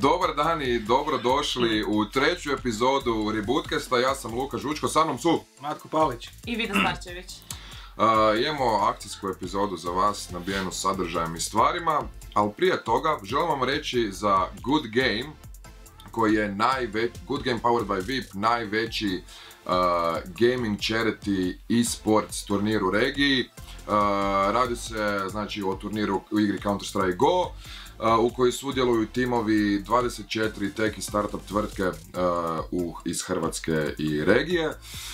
Dobar dan i dobrodošli u treću epizodu Rebootkasta. Ja sam Luka Žučko, sa mnom su Matko Pavlić i Vida Starčević. Imamo akcijsku epizodu za vas nabijenu sadržajem i stvarima, ali prije toga želim vam reći za Good Game, koji je Good Game Powered by VIP, najveći gaming charity e-sports turnir u regiji. Radi se znači o turniru u igri Counter-Strike Go, u kojoj sudjeluju timovi 24 tech i startup tvrtke iz Hrvatske i regije.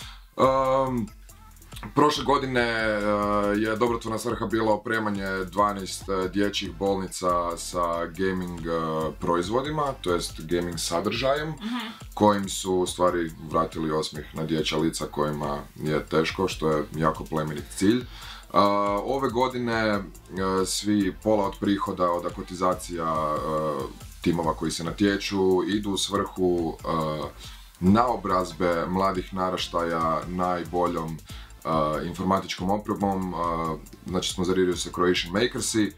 Prošle godine je dobrotvorna svrha bila opremanje 12 dječjih bolnica sa gaming proizvodima, to jest gaming sadržajem, kojim su u stvari vratili osmijeh na dječja lica kojima je teško, što je jako plemenit cilj. Ove godine svi pola od prihoda od akotizacija timova koji se natječu idu u svrhu naobrazbe mladih naraštaja najboljom informatičkom opremom, znači sponzoriraju se Croatian Makersi,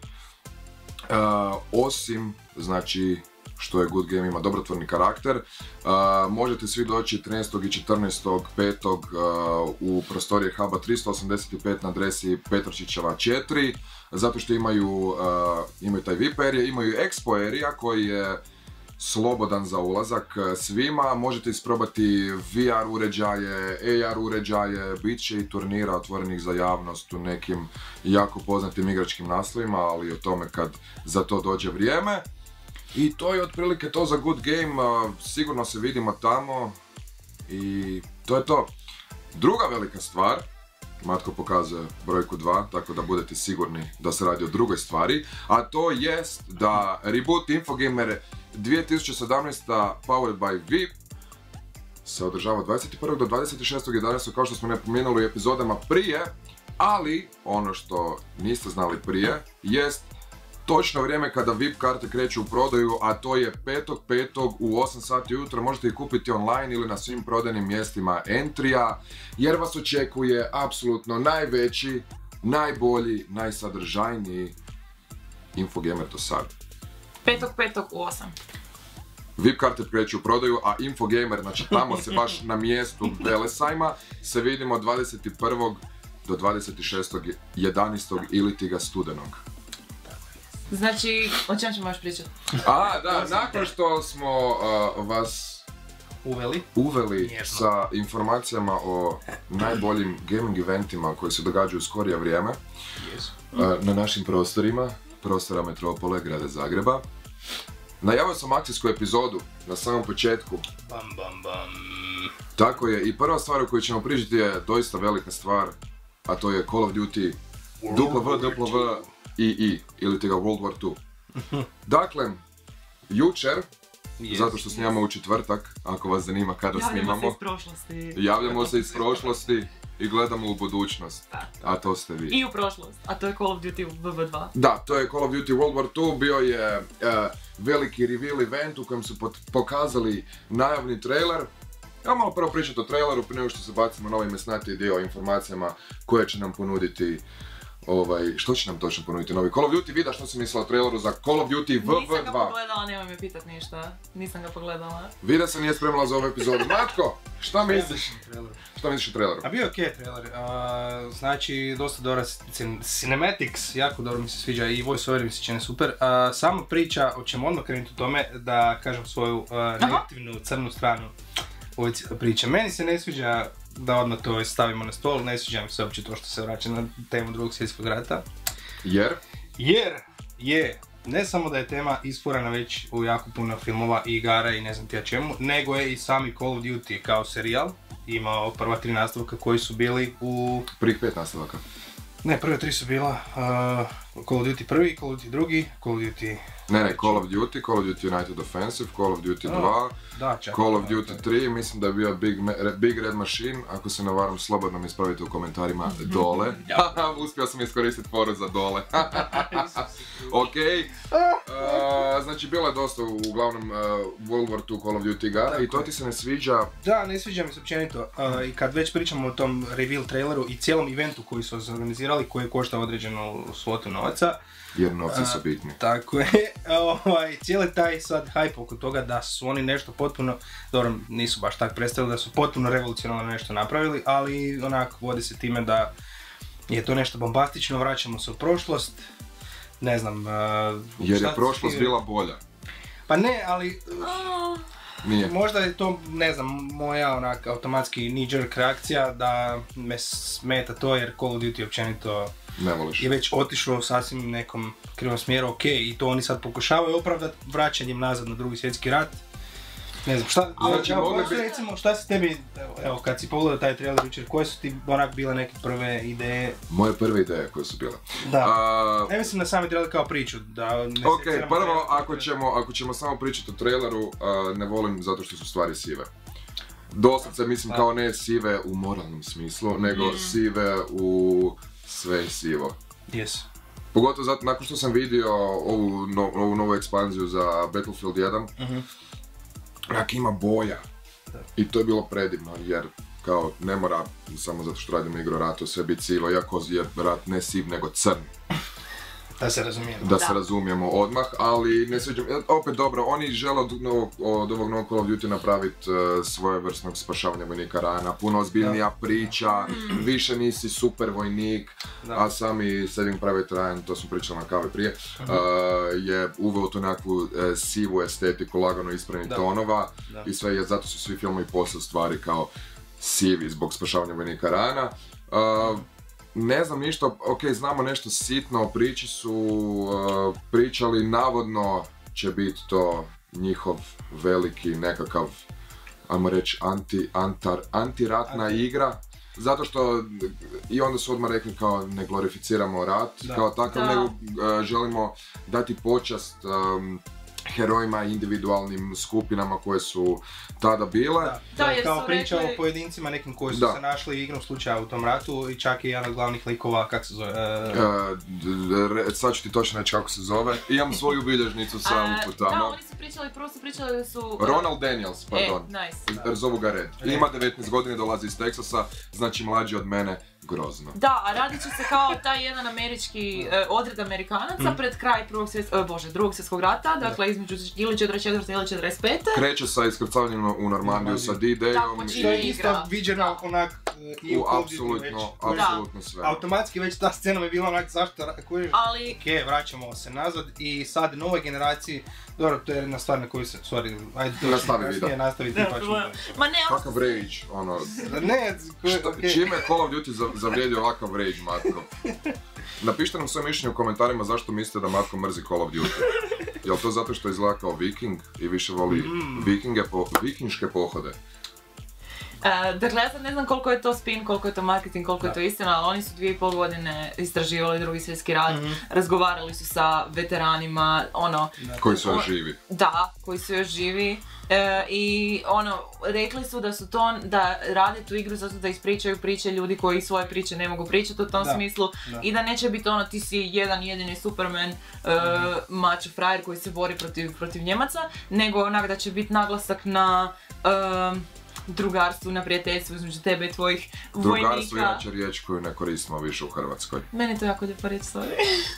osim znači što je Good Game ima dobrotvorni karakter. Možete svi doći 13. i 14.5. U prostorije Huba 385 na adresi Petrošićeva 4, zato što imaju taj VIP area, imaju Expo area koji je slobodan za ulazak svima. Možete isprobati VR uređaje, AR uređaje, bit će i turnira otvorenih za javnost u nekim jako poznatim igračkim naslovima, ali o tome kad za to dođe vrijeme. I to je otprilike to za Good Game, sigurno se vidimo tamo i to je to. Druga velika stvar, Matko pokazuje brojku 2, tako da budete sigurni da se radi o drugoj stvari, a to jest da Reboot Infogamer 2017. Powered by VIP se održava 21. do 26.11. kao što smo napomenuli u epizodama prije, ali ono što niste znali prije jest točno vrijeme kada VIP karte kreću u prodaju, a to je 5.5. u 8 sati ujutro. Možete ih kupiti online ili na svim prodajnim mjestima Entry-a, jer vas očekuje apsolutno najveći, najbolji, najsadržajniji Infogamer do sad. 5.5. u 8. VIP karte kreću u prodaju, a Infogamer, znači tamo se baš na mjestu Velesajma, se vidimo 21. do 26.11. ili tiga studenog. Znači, o čem ćemo još pričati? Da, nakon što smo vas uveli sa informacijama o najboljim gaming eventima koji se događaju u skorije vrijeme na našim prostora Metropole, grada Zagreba, najavio sam akcijsku epizodu na samom početku. Tako je, i prva stvar o kojoj ćemo pričati je doista velika stvar, a to je Call of Duty WWII, ili ti ga World War II. Dakle, jučer, zato što snimamo u četvrtak, ako vas zanima kada snimamo, javljamo se iz prošlosti i gledamo u budućnost, a to ste vi. I u prošlost, a to je Call of Duty WW2. Da, to je Call of Duty World War II, bio je veliki reveal event u kojem su pokazali najavni trailer. Ja malo prvo pričati o traileru prije nego što se bacimo na ovaj mesnati dio o informacijama koje će nam ponuditi, što će nam točno ponuditi novi Call of Duty. Vida, što si mislila o traileru za Call of Duty WW2? Nisam ga pogledala, nemoj me pitat ništa. Nisam ga pogledala. Vida se nije spremila za ovu epizodu. Matko, šta misliš? Šta misliš o traileru? A bio je okej trailer, znači dosta dobra cinematics, jako dobro mi se sviđa i voice-over mi se čine super. Sama priča, hoćemo odmah krenuti u tome da kažem svoju negativnu crnu stranu ove priče. Meni se ne sviđa da odmah to stavimo na stol, ne sviđa mi se uopće to što se vraća na temu Drugog svjetskog rata. Jer je, ne samo da je tema isfurana već u jako puno filmova i igara i ne znam ti ja čemu, nego je i sami Call of Duty kao serijal imao prva 3 nastavka koji su bili u... Prvih 5 nastavaka. Ne, prve 3 su bila Call of Duty 1, Call of Duty 2, Call of Duty... Ne, Call of Duty United Offensive, Call of Duty 2, Call of Duty 3, mislim da je bio Big Red Machine, ako se ne varam, slobodno mi ispravite u komentarima dole. Uspio sam iskoristiti foru za dole. Ok, znači bilo je dosta uglavnom World War II Call of Duty igara i to ti se ne sviđa? Da, ne sviđa mi se općenito. I kad već pričamo o tom reveal traileru i cijelom eventu koji su organizirali, koji košta određenu svotu novaca. Jer novci su bitni. Tako je. Cijeli taj sad hype oko toga da su oni nešto potpuno, dobro, nisu baš tak predstavili, da su potpuno revolucionalno nešto napravili, ali onako vodi se time da je to nešto bombastično, vraćamo se u prošlost. Ne znam... Jer je prošlost bila bolja. Pa ne, ali... Nije. Možda je to, ne znam, moja onak automatski knee-jerk reakcija da me smeta to jer Call of Duty općenito ne voliš. Je već otišao u sasvim nekom krivom smjeru, ok, i to oni sad pokušavaju opravdati vraćanjem nazad na Drugi svjetski rat. Ne znam, recimo, šta si tebi, evo, kad si pogledao taj trailer jučer, koje su ti onak bile neke prve ideje? Moje prve ideje koje su bile? Da, ne mislim na sami trailer kao priču, da ne ok, prvo, ako ćemo samo pričati o traileru, ne volim zato što su stvari sive. Doslovce mislim kao ne sive u moralnom smislu, nego sive u sve sivo. Yes. Pogotovo zato nakon što sam vidio ovu novu ekspanziju za Battlefield 1, onak ima boja. I to je bilo predivno jer kao ne mora samo zato što radimo igru ratu sve biti sivo, iako je rat ne siv nego crn. Da se razumijemo. Da se razumijemo odmah, ali ne sviđam, opet dobro, oni žele od ovog novog Call of Duty napraviti svojevrsnog spašavanja vojnika rana, puno ozbiljnija priča, više nisi super vojnik, a sami Saving Private Ryan, to smo pričali na kavi prije, je uveo tu nekakvu sivu estetiku, lagano ispravnih tonova i sve je, zato su svi filmovi poslije stvari kao sivi zbog spašavanja vojnika rana. Ne znam ništa, ok, znamo nešto sitno, o priči su pričali, navodno će biti to njihov veliki nekakav, ajmo reći, antiratna igra, zato što i onda su odmah rekli kao ne glorificiramo rat kao takav, nego želimo dati počast herojima i individualnim skupinama koje su tada bile. Kao priča o pojedincima nekim koji su se našli igrom slučaja u tom ratu i čak i jedan od glavnih likova, kak se zove? Sad ću ti točno reći kako se zove. Imam svoju bilježnicu sam tamo. Da, oni su pričali, prvo su pričali da su... Ronald Daniels, pardon. Zovu ga Red. Ima 19 godina, dolazi iz Teksasa, znači mlađi od mene. Grozno. Da, a radit će se kao taj jedan američki odred Amerikanaca pred kraj Drugog svjetskog rata, dakle između ili 44. ili 45. Kreće sa iskrcavanjem u Normandiju sa D-Dayom. Što je isto viđeno onak i u apsolutno sve. Automatski već ta scena mi je bila onak zašto ali... Ok, vraćamo se nazad i sad novoj generaciji, dobro, to je jedna stvar na koju se, ajde to nastaviti pa ćemo. Ma ne, kakav rage, ono... Ne, čime je Call of Duty zavrijedio ovakav rage, Matko? Napišite nam svoje mišljenje u komentarima zašto mislite da Matko mrzi Call of Duty. Jel to zato što izgleda kao viking i više voli vikinške pohode? Dakle, ja sad ne znam koliko je to spin, koliko je to marketing, koliko je to istina, ali oni su 2,5 godine istraživali Drugi svjetski rat, razgovarali su sa veteranima, koji su još živi. Da, koji su još živi. I rekli su da su to, da rade tu igru zato da ispričaju priče ljudi koji svoje priče ne mogu pričati u tom smislu i da neće biti ti si jedan jedini Superman, macho frajer koji se bori protiv Njemaca, nego da će biti naglasak na drugarstvu, na prijateljstvu između tebe i tvojih vojnika. Drugarstvo je inače riječ koju ne koristimo više u Hrvatskoj. Meni to jako lijepo riječ, sorry.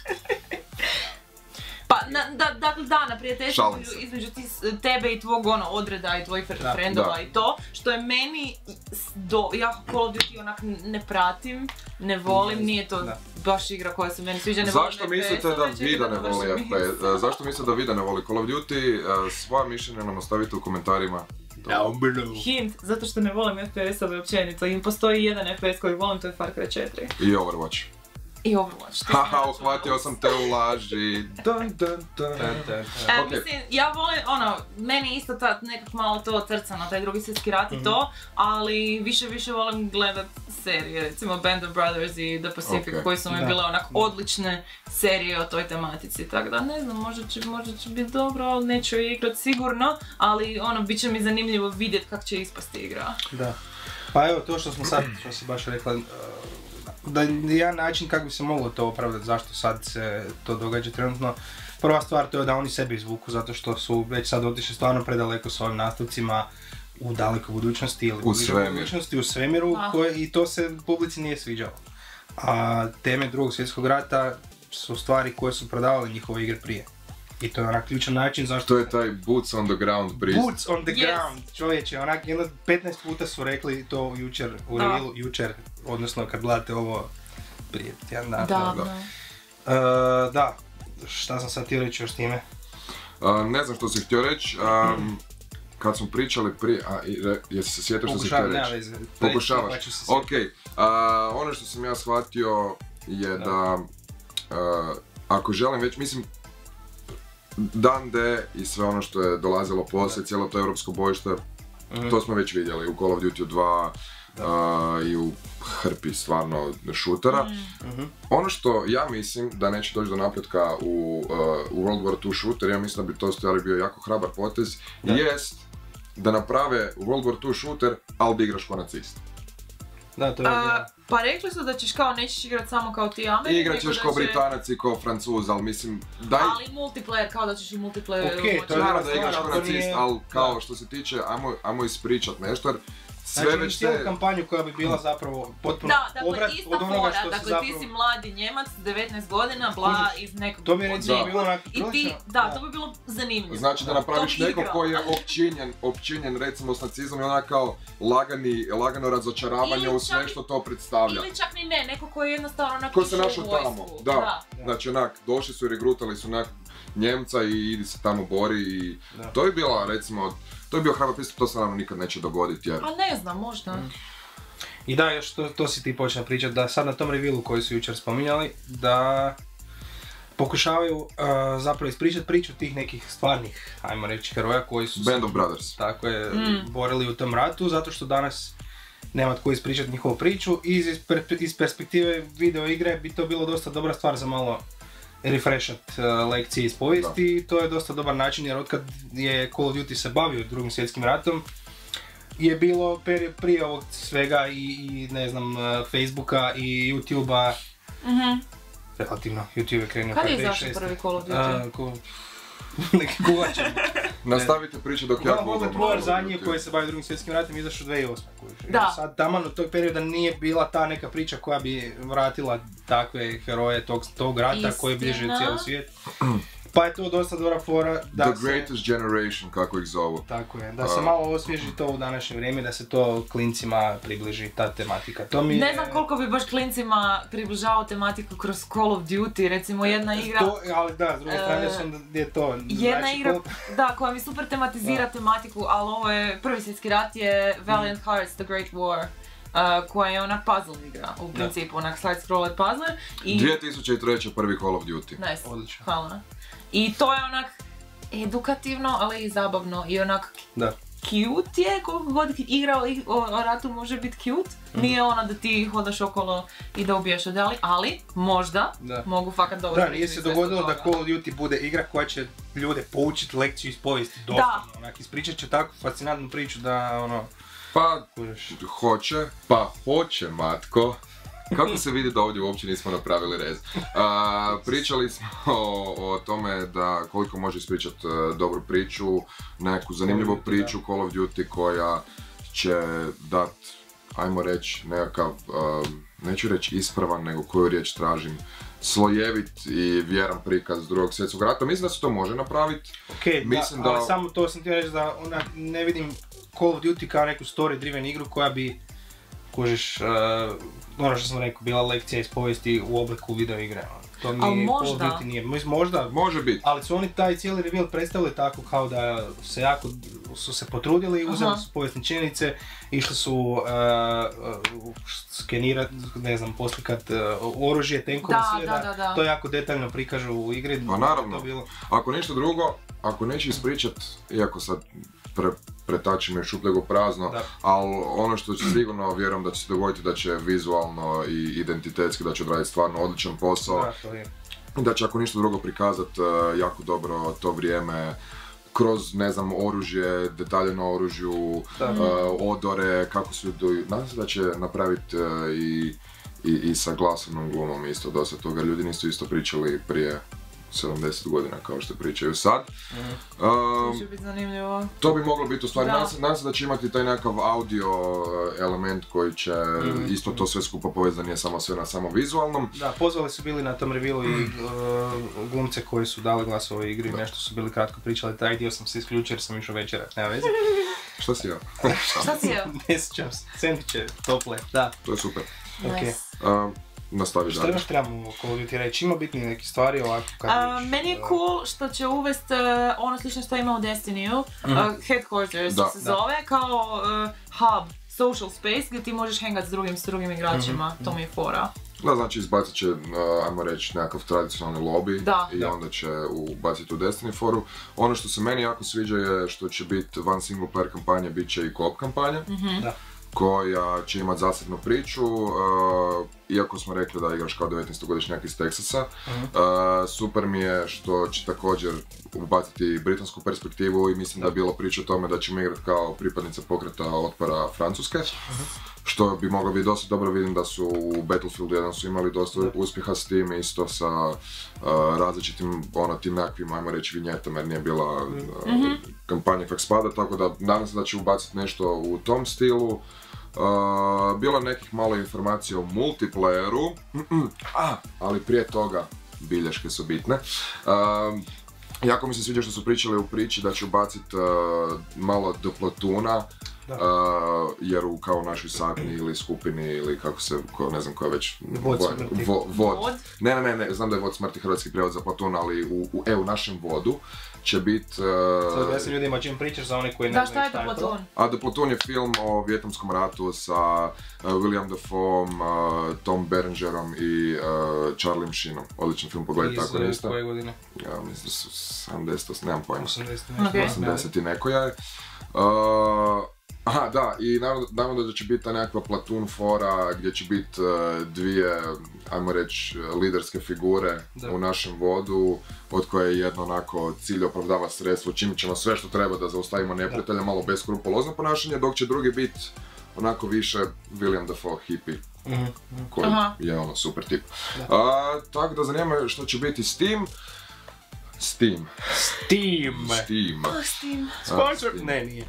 Pa, na prijateljstvu između tebe i tvog odreda i tvojih frendova i to, što je meni, ja Call of Duty onak ne pratim, ne volim, nije to baš igra koja se meni sviđa, ne volim FPS. Zašto mislite da Vida ne voli FPS? Zašto mislite da Vida ne voli Call of Duty? Svoja mišljenja nam ostavite u komentarima. Hint, zato što ne volim FPS-ove općenito i postoji jedan FPS koji volim, to je Far Cry 4. I Overwatch. I Overwatch. Haha, uhvatio sam te u laži. Mislim, ja volim, meni isto nekak malo to trca na taj Drugi svjetski rat i to, ali više volim gledat serije, recimo Band of Brothers i The Pacific, koji su mi bile onak odlične serije o toj tematici, tako da ne znam, možda će biti dobro, ali neću igrat sigurno, ali bit će mi zanimljivo vidjet kak će ispasti igra. Da. Pa evo, to što smo sad, što si baš rekla, da jedan način kako bi se moglo to opravdati, zašto sad se to događa trenutno, Prva stvar to je da oni sebi izvuku, zato što su već sad otišli stvarno predaleko s ovim nastavcima u dalekoj budućnosti ili u svemiru i to se publici nije sviđalo. A teme Drugog svjetskog rata su stvari koje su prodavali njihove igre prije. I to je onak ključan način zašto... To je taj boots on the ground pristup. Boots on the ground, čovječe, onak 15 puta su rekli to jučer u revilu, odnosno kad gledate ovo prije tjedan dana. Da, šta sam sad htio reći još time? Ne znam što si htio reći. Kad smo pričali prije, jesi se sjetio što si htio reći? Pokušavaš. Ok, ono što sam ja shvatio je da ako želim već, mislim, Dan D i sve ono što je dolazilo poslije, cijelo to europsko bojište, to smo već vidjeli u Call of Duty 2 i u hrpi stvarno šutera. Ono što ja mislim da neće doći do napretka u World War II shooter, ja mislim da bi to stvari bio jako hrabar potez, jest da naprave World War II shooter, ali bi igraš ko nacist. Da, to je pa rekli su da ćeš kao nećeš igrat samo kao ti Amerik. Igrat ćeš kao Britanac i kao Francuz, ali mislim daj... Ali multiplayer, kao da ćeš i multiplayer... Ok, to je naravno da igraš kao nacist, ali kao što se tiče, ajmo ispričat nešto jer sve već cijelu kampanju koja bi bila zapravo potpuno obrat od onoga što se zapravo... Dakle, ti si mladi Njemac, 19 godina, bla, iz nekog... To bi recimo bilo onako prilično... Da, to bi bilo zanimljivo. Znači da napraviš nekog koji je općinjen recimo s nacizmom i onak kao lagano razočaravanje u sve što to predstavlja. Ili čak ni ne, neko koji je jednostavno onak... Ko se našao tamo, da. Znači onak, došli su i regrutali su onak Njemca i idi se tamo bori i... To je bila recimo... To je bio hrabar pristup, to se naravno nikad neće dogoditi jer... A ne znam, možda. I da, još to si ti počne pričati, da sad na tom revilu koji su jučer spominjali, da pokušavaju zapravo ispričati priču tih nekih stvarnih, ajmo reći, heroja koji su Band of Brothers. Tako je, borili u tom ratu, zato što danas nema tko ispričati njihovu priču i iz perspektive video igre bi to bilo dosta dobra stvar za malo refreshat lekcije iz povijesti i to je dosta dobar način jer otkad je Call of Duty se bavio Drugim svjetskim ratom je bilo prije ovog svega i ne znam, Facebooka i YouTubea, relativno, YouTube je krenuo kad je izašao prvi Call of Duty? Neki kuvačan. Nastavite priču dok ja googlam. World War zadnji koji se bavi Drugim svjetskim ratom izašao 2008. Sad taman od tog perioda nije bila ta neka priča koja bi vratila takve heroje tog rata koji bliže cijeli svijet. Pa je to dosta dobra fora da The Greatest Generation, kako ih zovu. Tako je, da se malo osvježi to u današnje vrijeme, da se to klincima približi, ta tematika. To mi ne znam koliko bi baš klincima približavao tematiku kroz Call of Duty, recimo jedna igra... ali da, s druge strane je to... Jedna igra, da, koja mi super tematizira tematiku, ali ovo je, prvi svjetski rat je Valiant Hearts, The Great War. Koja je onak puzzle igra, u principu, onak side scroller puzzle. 2003. prvi Call of Duty. Nice, odlično. Hvala. I to je onak edukativno, ali i zabavno i onak cute je, koliko god igra o ratu može biti cute. Nije ono da ti hodaš okolo i da ubijaš odjeli, ali možda mogu fakat dobro. Da, nije se dogodilo da Call of Duty bude igra koja će ljude poučiti lekciju iz povijesti, doslovno. Onak, ispričat će takvu fascinantnu priču da ono... Pa hoće, matko. Kako se vidi da ovdje uopće nismo napravili rez. Pričali smo o tome da koliko može ispričati dobru priču, neku zanimljivu priču Call of Duty koja će dat, ajmo reći, nekakav, neću reći ispravan, nego koju riječ tražim, slojevit i vjeran prikaz Drugog svjetskog rata. Mislim da se to može napraviti. Ali samo to sam htio reći da ne vidim Call of Duty kao neku story-driven igru koja bi, kužiš, ono što sam rekao, bila lekcija iz povijesti u obliku video igre. To mi Call of Duty nije. Možda, može biti. Ali su oni taj cijeli reveal predstavili tako kao da su se potrudili i uzeli su povijesne činjenice, išli su skenirati, ne znam, poslikat oružje, tenkove, sve da to jako detaljno prikažu u igri. Pa naravno, ako nešto drugo, ako neće ispričat, iako sad pretačimo je šupljego prazno, ali ono što će sigurno, vjerujem da će se dogoditi da će vizualno i identitetski, da će odraditi stvarno odličan posao. Da će ako ništa drugo prikazati jako dobro to vrijeme kroz, ne znam, oružje, detalje na oružju, odore, kako su... Nadam se da će napraviti i sa glasovnom glumom isto dosta toga. Ljudi nisu isto pričali prije 70 godina kao što pričaju sad. To će biti zanimljivo. To bi moglo biti u stvari, nadam se da će imati taj nekakav audio element koji će isto to sve skupa povezati, da nije samo sve na samo vizualnom. Da, pozvali su bili na tom revealu i glumce koji su dali glas ovoj igri, nešto su bili kratko pričali, taj dio sam se isključio jer sam išao večerat, nema veze. Šta si ja? Šta si jeo? Ne sjećam se, sendviče, tople, da. To je super. Nice. Nastavi Što dalje. još trebamo Call of Duty reći? Ima bitnije neke stvari ovako kad Meni je cool što će uvest ono slično što ima u Destiny-u, Headquarters se zove, kao hub, social space gdje ti možeš hangat s drugim igračima, to mi je fora. Da, znači izbacit će, ajmo reći, nekakav tradicionalni lobby i onda će ubaciti u Destiny foru. Ono što se meni jako sviđa je što će biti van single player kampanja, bit će i co-op kampanja. Koja će imati zasebnu priču, iako smo rekli da igraš kao 19-godišnjak iz Teksasa. Super mi je što će također ubaciti britansku perspektivu i mislim da je bilo priča o tome da ćemo igrati kao pripadnica pokreta otpora Francuske. Što bi moglo biti dosta dobro, vidim da su u Battlefieldu 1 su imali dosta uspjeha s tim, isto sa različitim tim nekakvim, ajmo reći, vinjetama jer nije bila kampanja kak spada, tako da nadam se da će ubaciti nešto u tom stilu. Bilo je nekih malo informacija o multiplayeru, ali prije toga bilješke su bitne. Jako mi se sviđa što su pričali u priči da će ubaciti malo do Platoona, jer kao u našoj satni ili skupini ili kako se, ne znam koja već... Vod? Ne, znam da je Vod smrti hrvatski prijevod za Platoon, ali u našem vodu će biti... Sad ja sam ljudima čim pričaš za one koji ne znaju šta je to. The Platoon je film o Vjetnamskom ratu sa William Dafoeom, Tom Berengerom i Charlie Sheenom. Odličan film, pogledajte tako ništa. Iz koje godine? Ja mislim da su 70, nemam pojma. 80 i nekoja je. Aha, da, i naravno da će biti ta nekakva Platoon fora gdje će biti dvije, ajmo reći, liderske figure u našem vodu, od koje je jedno onako cilj opravdava sredstvo, čim ćemo sve što treba da zaustavimo neprijatelja, malo beskrupulozno ponašanje, dok će drugi biti onako više William Dafoe hippie, koji je ono super tip. Tako da zanima me što će biti s tim. Steam. Sponsor? Ne, nije.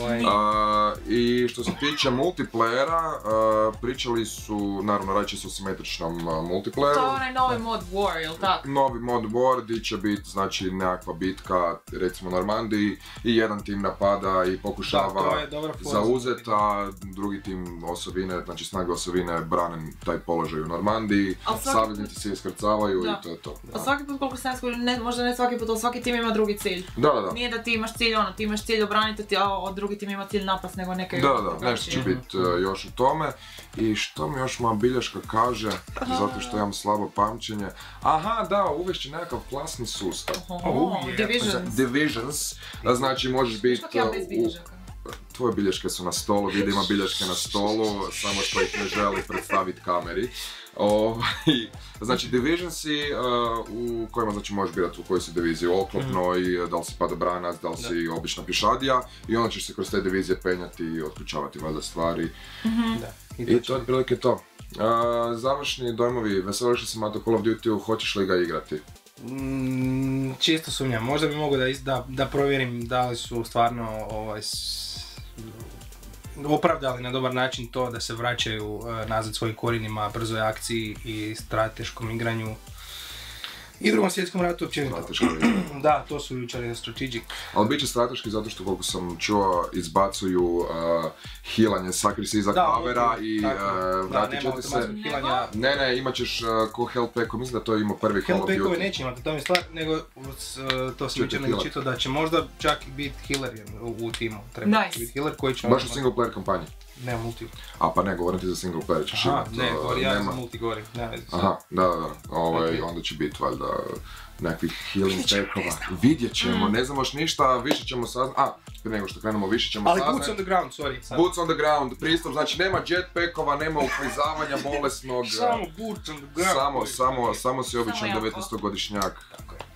I što se tiče multiplayera, pričali su, naravno radit će se o simetričnom multiplayeru. To je onaj novi mod War, jel tako? Novi mod War gdje će biti, znači, nekakva bitka, recimo Normandiji, i jedan tim napada i pokušava zauzeti, a drugi tim osovine, znači snage osovine brane taj položaj u Normandiji, saveznici se iskrcavaju i to je to. A svaki put koliko sam možda ne svaki put, ali svaki tim ima drugi cilj. Da. Nije da ti imaš cilj ti imaš cilj obraniti, a drugi tim ima cilj napast, nego neke... Da, nešto će biti još u tome. I što mi još moja bilješka kaže, zato što imam slabo pamćenje. Aha, da, uvešće nekakav klasni sustav. Divisions. Znači možeš biti... Što ja bez bilježaka? Tvoje bilješke su na stolu, vidi ima bilješke na stolu, samo što ih ne želi predstaviti kameri. Znači Divisionsi u kojima znači možeš birati u kojoj si diviziji oklopnoj, da li si padobranac, da li si obična pišadija i onda ćeš se kroz te divizije penjati i otključavati valjda stvari. I to je otprilike to. Završni dojmovi, veseliš li se Mato Call of Duty-u, hoćeš li ga igrati? Čisto sumnjam, možda bi mogo da provjerim da li su stvarno opravdali na dobar način to da se vraćaju nazad svojim korijenima, brzoj akciji i strateškom igranju i Drugom svjetskom ratu općenito. Da, to su jučer strategic. Ali bit će strateški zato što, koliko sam čuo, izbacuju healanje sakrisi iza kavera i vratit ćete se... Ne, imat ćeš ko health pack, mislim da to ima prvi Call of Duty. Health packove neće imati, to mi stvar, nego to sam jučer načitao da će možda čak biti healer u timu. Treba biti healer koji će... Baš u single player kampanji? Ne, multi. A pa ne, govorim ti za single player ćeš imati. Ne, ja za multi govorim, ne vezi. Aha, da. Onda će biti valjda nekakvih healing packova. Vidjet ćemo, ne znamo još ništa, više ćemo saznati. Prije nego što krenemo, više ćemo saznati. Ali boots on the ground, sorry. Boots on the ground, pristup, znači nema jetpackova, nema uklizavanja bolesnog. Samo boots on the ground. Samo si običan 19-godišnjak.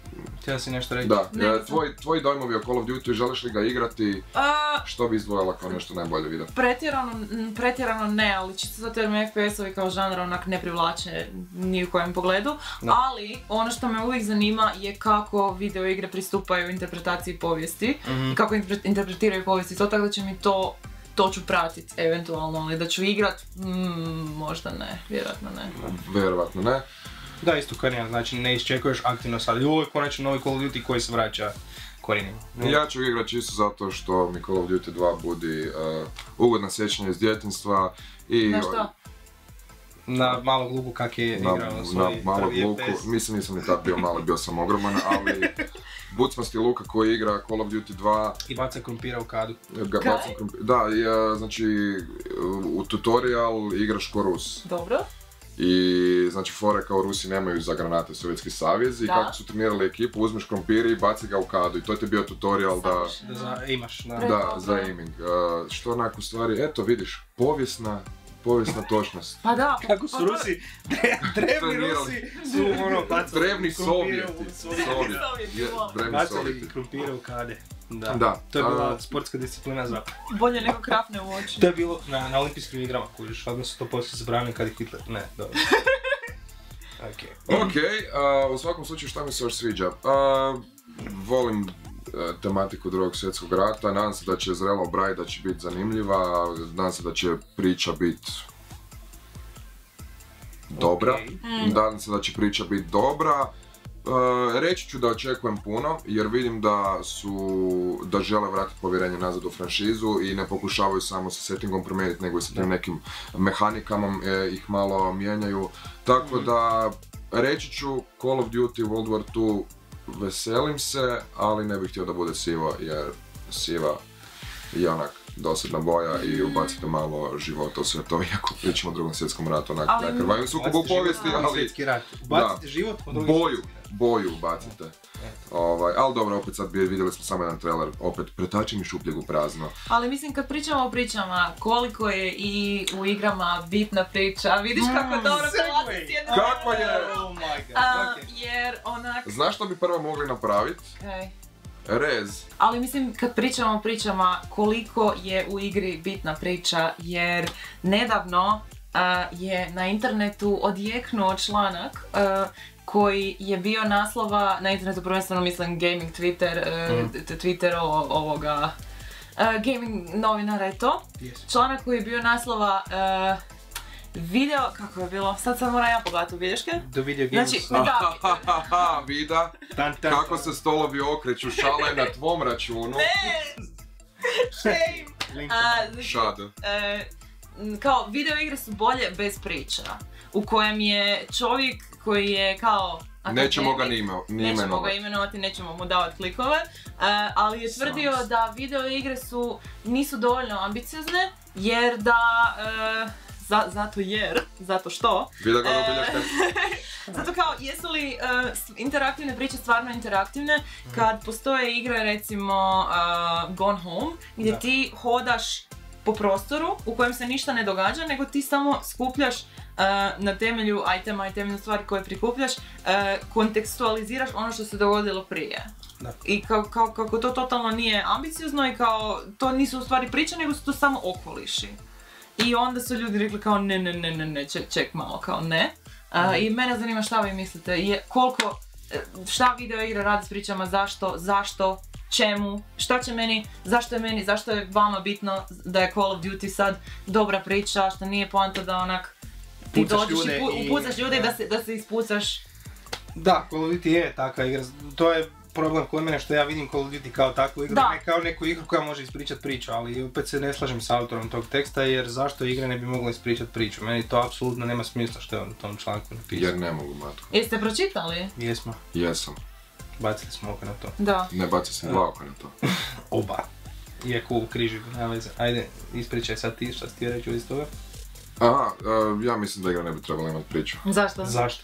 htjela si nešto reći? Da, tvoji dojmovi o Call of Duty, želiš li ga igrati? Što bi izdvojila kao nešto najbolje video? Pretjerano ne, ali čisto zato jer me FPS-ovi kao žanr onak ne privlače ni u kojem pogledu. No. Ali ono što me uvijek zanima je kako video igre pristupaju interpretaciji povijesti, kako interpretiraju povijesti, to tako da će mi to ću pratit eventualno, ali da ću igrat, možda ne, vjerojatno ne. Vjerojatno ne. Da, isto korijen, znači ne iščekuješ aktivno sad, ovo je konačno novi Call of Duty koji se vraća korijenima. Ja ću igrat čisto zato što mi Call of Duty 2 budi ugodna sjećanja iz djetinjstva i... Na što? Na malog Luku kak je igrao svoj prvi FPS. Mislim nisam ni tad bio mali, bio sam ogroman, ali bucmasti Luka koji igra Call of Duty 2 i baca krumpira u kadu. Da, znači u tutorial igraš ko Rus. Dobro. I znači fore kao Rusi nemaju za granate Sovjetski savez i kako su trenirali ekipu, uzmeš krompir i baci ga u kadu i to ti je bio tutorial da imaš. Da, za aiming. Što onak u stvari, eto vidiš, povijesna točnost. Pa da. Kako su Rusi, drevni Rusi su ono bacali drevni Sovjeti. Bacali krumpire u kade. Da. To je bila sportska disciplina za... Bolje nego krafne u oči. To je bilo na olimpijskim igrama, kužiš, odnosno to poslije zabranili kad je Hitler. Ne, dobro. Okej, u svakom slučaju šta mi se još sviđa? Volim tematiku Drugog svjetskog rata, nadam se da će zrela obraditi, da će biti zanimljiva, nadam se da će priča biti dobra, nadam se da će priča biti dobra. Reći ću da očekujem puno, jer vidim da žele vratiti povjerenje nazad u franšizu i ne pokušavaju samo sa settingom promijeniti, nego i sa tim nekim mehanikama ih malo mijenjaju. Tako da, reći ću Call of Duty World War II veselim se, ali ne bih htio da bude sivo, jer siva je onak dosadna boja i ubacite malo života u sve to, iako pričamo o Drugom svjetskom ratu, onak najkrvavim sukobu u povijesti, ali... Ubacite život u Drugom svjetskom ratu. Boju ubacite. Ali dobro, opet sad vidjeli smo samo jedan trailer, opet pretačeni šupljeg u prazno. Ali mislim kad pričamo o pričama, koliko je i u igrama bitna priča, vidiš kako dobro prelazi s jednom... Kako je? Oh my god, jer onak... Znaš što bi prvo mogli napraviti? Rez. Ali mislim kad pričamo o pričama koliko je u igri bitna priča, jer nedavno je na internetu odjeknuo članak koji je bio naslova, na internetu prvenstveno mislim gaming Twitter ovoga gaming novinara je to. Članak koji je bio naslova video, kako je bilo, sad moram ja pogledati u bilješke. Do video games. Znači, da. Vida, kako se stolovi okreću, šala je na tvom računu. Ne! Shame! Šada. Kao, video igre su bolje bez priča, u kojem je čovjek koji je kao nećemo ga imenovati, nećemo mu davati klikove, ali je tvrdio da video igre nisu dovoljno ambiciozne, jer da... zato što... Zato kao, jesu li interaktivne priče stvarno interaktivne kad postoje igre recimo Gone Home, gdje ti hodaš po prostoru u kojem se ništa ne događa, nego ti samo skupljaš na temelju itema i temelju stvari koje prikupljaš, kontekstualiziraš ono što se dogodilo prije. Da. I kako to totalno nije ambiciozno i kao to nisu u stvari priče, nego su to samo okoliši. I onda su ljudi rekli kao ne, ček malo, kao ne. I mene zanima šta vi mislite, šta video igre radi s pričama, zašto, čemu, šta će meni, zašto je vama bitno da je Call of Duty sad dobra priča, što nije poanta da onak ti dođeš i upucaš ljude i da se ispucaš. Da, Call of Duty je takva igra, to je problem kod mene što ja vidim Call of Duty kao takvu igru, ne kao neku igru koja može ispričat priču, ali opet se ne slažem s autorom tog teksta jer zašto igre ne bi mogla ispričat priču, meni to apsolutno nema smisla što je on u tom članku napisao. Jer ne mogu, matko. Jeste pročitali? Jesmo. Jesam. Bacili smo oko na to. Da. Ne bacili sam dva oko na to. Oba. Iako u križi, nema veze. Ajde, ispričaj sad ti šta si ti reći iz toga. Ja mislim da igra ne bi trebala imati priču. Zašto? Zašto?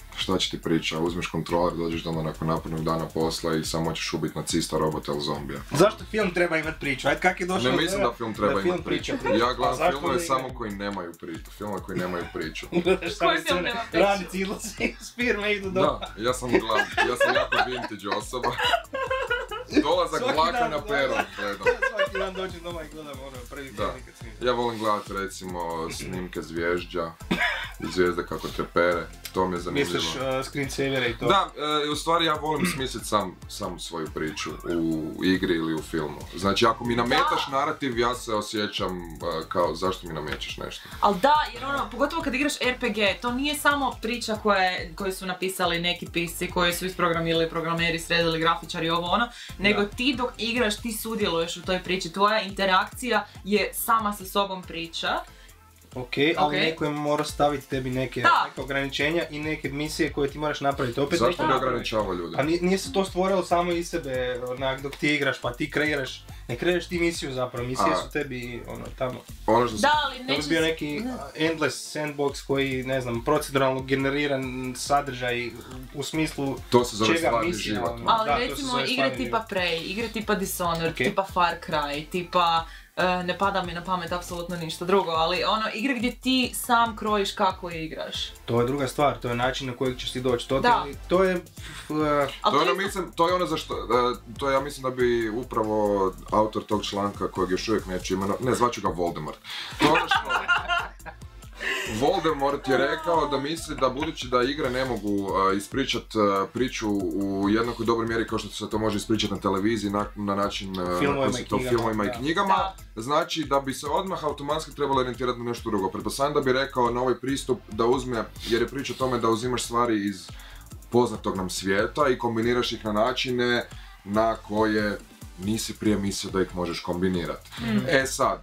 šta će ti priča, uzmeš kontroler, dođeš doma nakon napornog dana posla i samo hoćeš ubiti nacista, robota ili zombija. Zašto film treba imati priču? Ajde, kak je došlo? Ne mislim da film treba imati priču. Ja gledam filmove samo koji koji nemaju priču, filmove koji nemaju priču. Koji film nema priču? Radnici izlazi iz firme, idu doma. Da, ja sam jako vintage osoba. Dolazak vlaka na peron gledam. Svaki dan dođem doma i gledam ono prvi film kad snimam. Ja volim gledati recimo snimke zvježđa, zvijezde kako trepere, to mi je zanimljivo. Misliš screensavere i to? Da, u stvari ja volim smisliti sam svoju priču u igri ili u filmu. Znači ako mi nametaš narativ, ja se osjećam kao zašto mi namećeš nešto. Ali da, jer ono, pogotovo kad igraš RPG, to nije samo priča koju su napisali neki pisci, koji su isprogramirali programeri, sredili grafičari, ovo ono, nego ti dok igraš, ti sudjeluješ u toj priči, tvoja interakcija je sama sa sobom priča. Ok, ali neko je mora staviti tebi neke ograničenja i neke misije koje ti moraš napraviti. Opet zašto bi ograničavao ljude? A nije se to stvorilo samo iz sebe, onak, dok ti igraš, pa ti kreiraš, ne kreiraš ti misiju zapravo, misije su tebi ono tamo. Ono što da, ali neće... To bi bio neki endless sandbox koji, ne znam, proceduralno generiran sadržaj u smislu to se zove čega stvarni misija. život. Ali recimo igre tipa Prey, igre tipa Dishonored, tipa Far Cry, tipa... ne pada mi na pamet apsolutno ništa drugo, ali ono, igre gdje ti sam krojiš kako je igraš. To je druga stvar, to je način na kojeg ćeš ti doći. To je... To je ono za što, to ja mislim da bi upravo autor tog članka kojeg još uvijek neće imenovati, ne, zvaću ga Voldemort. To je ono što... Voldemort je rekao da misli da budući da igre ne mogu ispričat priču u jednako dobroj mjeri kao što se to može ispričati na televiziji na način filmovima i knjigama, znači da bi se odmah automatski trebalo orijentirati na nešto drugo. Pretpostavljam da bi rekao na ovaj pristup da uzme, jer je priča o tome da uzimaš stvari iz poznatog nam svijeta i kombiniraš ih na načine na koje nisi prije mislio da ih možeš kombinirati. E sad,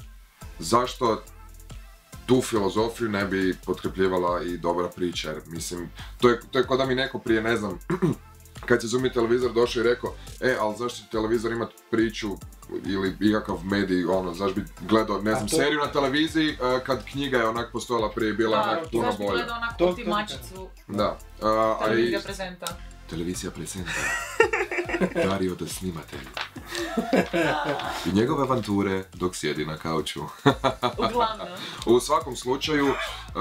zašto tu filozofiju ne bi potkrepljivala i dobra priča, jer mislim, to je kao da mi neko prije, ne znam, kad se Zoomi televizor došao i rekao, ali zašto će televizor imat priču ili ikakav medij, ono, zašto bi gledao, ne znam, seriju na televiziji kad knjiga je onak postojala prije i bila onak puno bolja. Zašto bi gledao onak ultimačicu televizija prezenta. Televizija prezenta. Dario da snimatelj. I njegove avanture dok sjedi na kauču. Uglavnom. U svakom slučaju,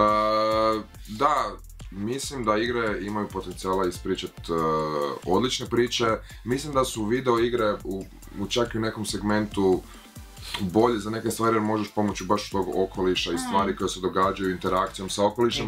da, mislim da igre imaju potencijala ispričati odlične priče. Mislim da su video igre u čak i nekom segmentu bolje za neke stvari jer možeš pomoću baš tog okoliša i stvari koje se događaju interakcijom sa okolišem.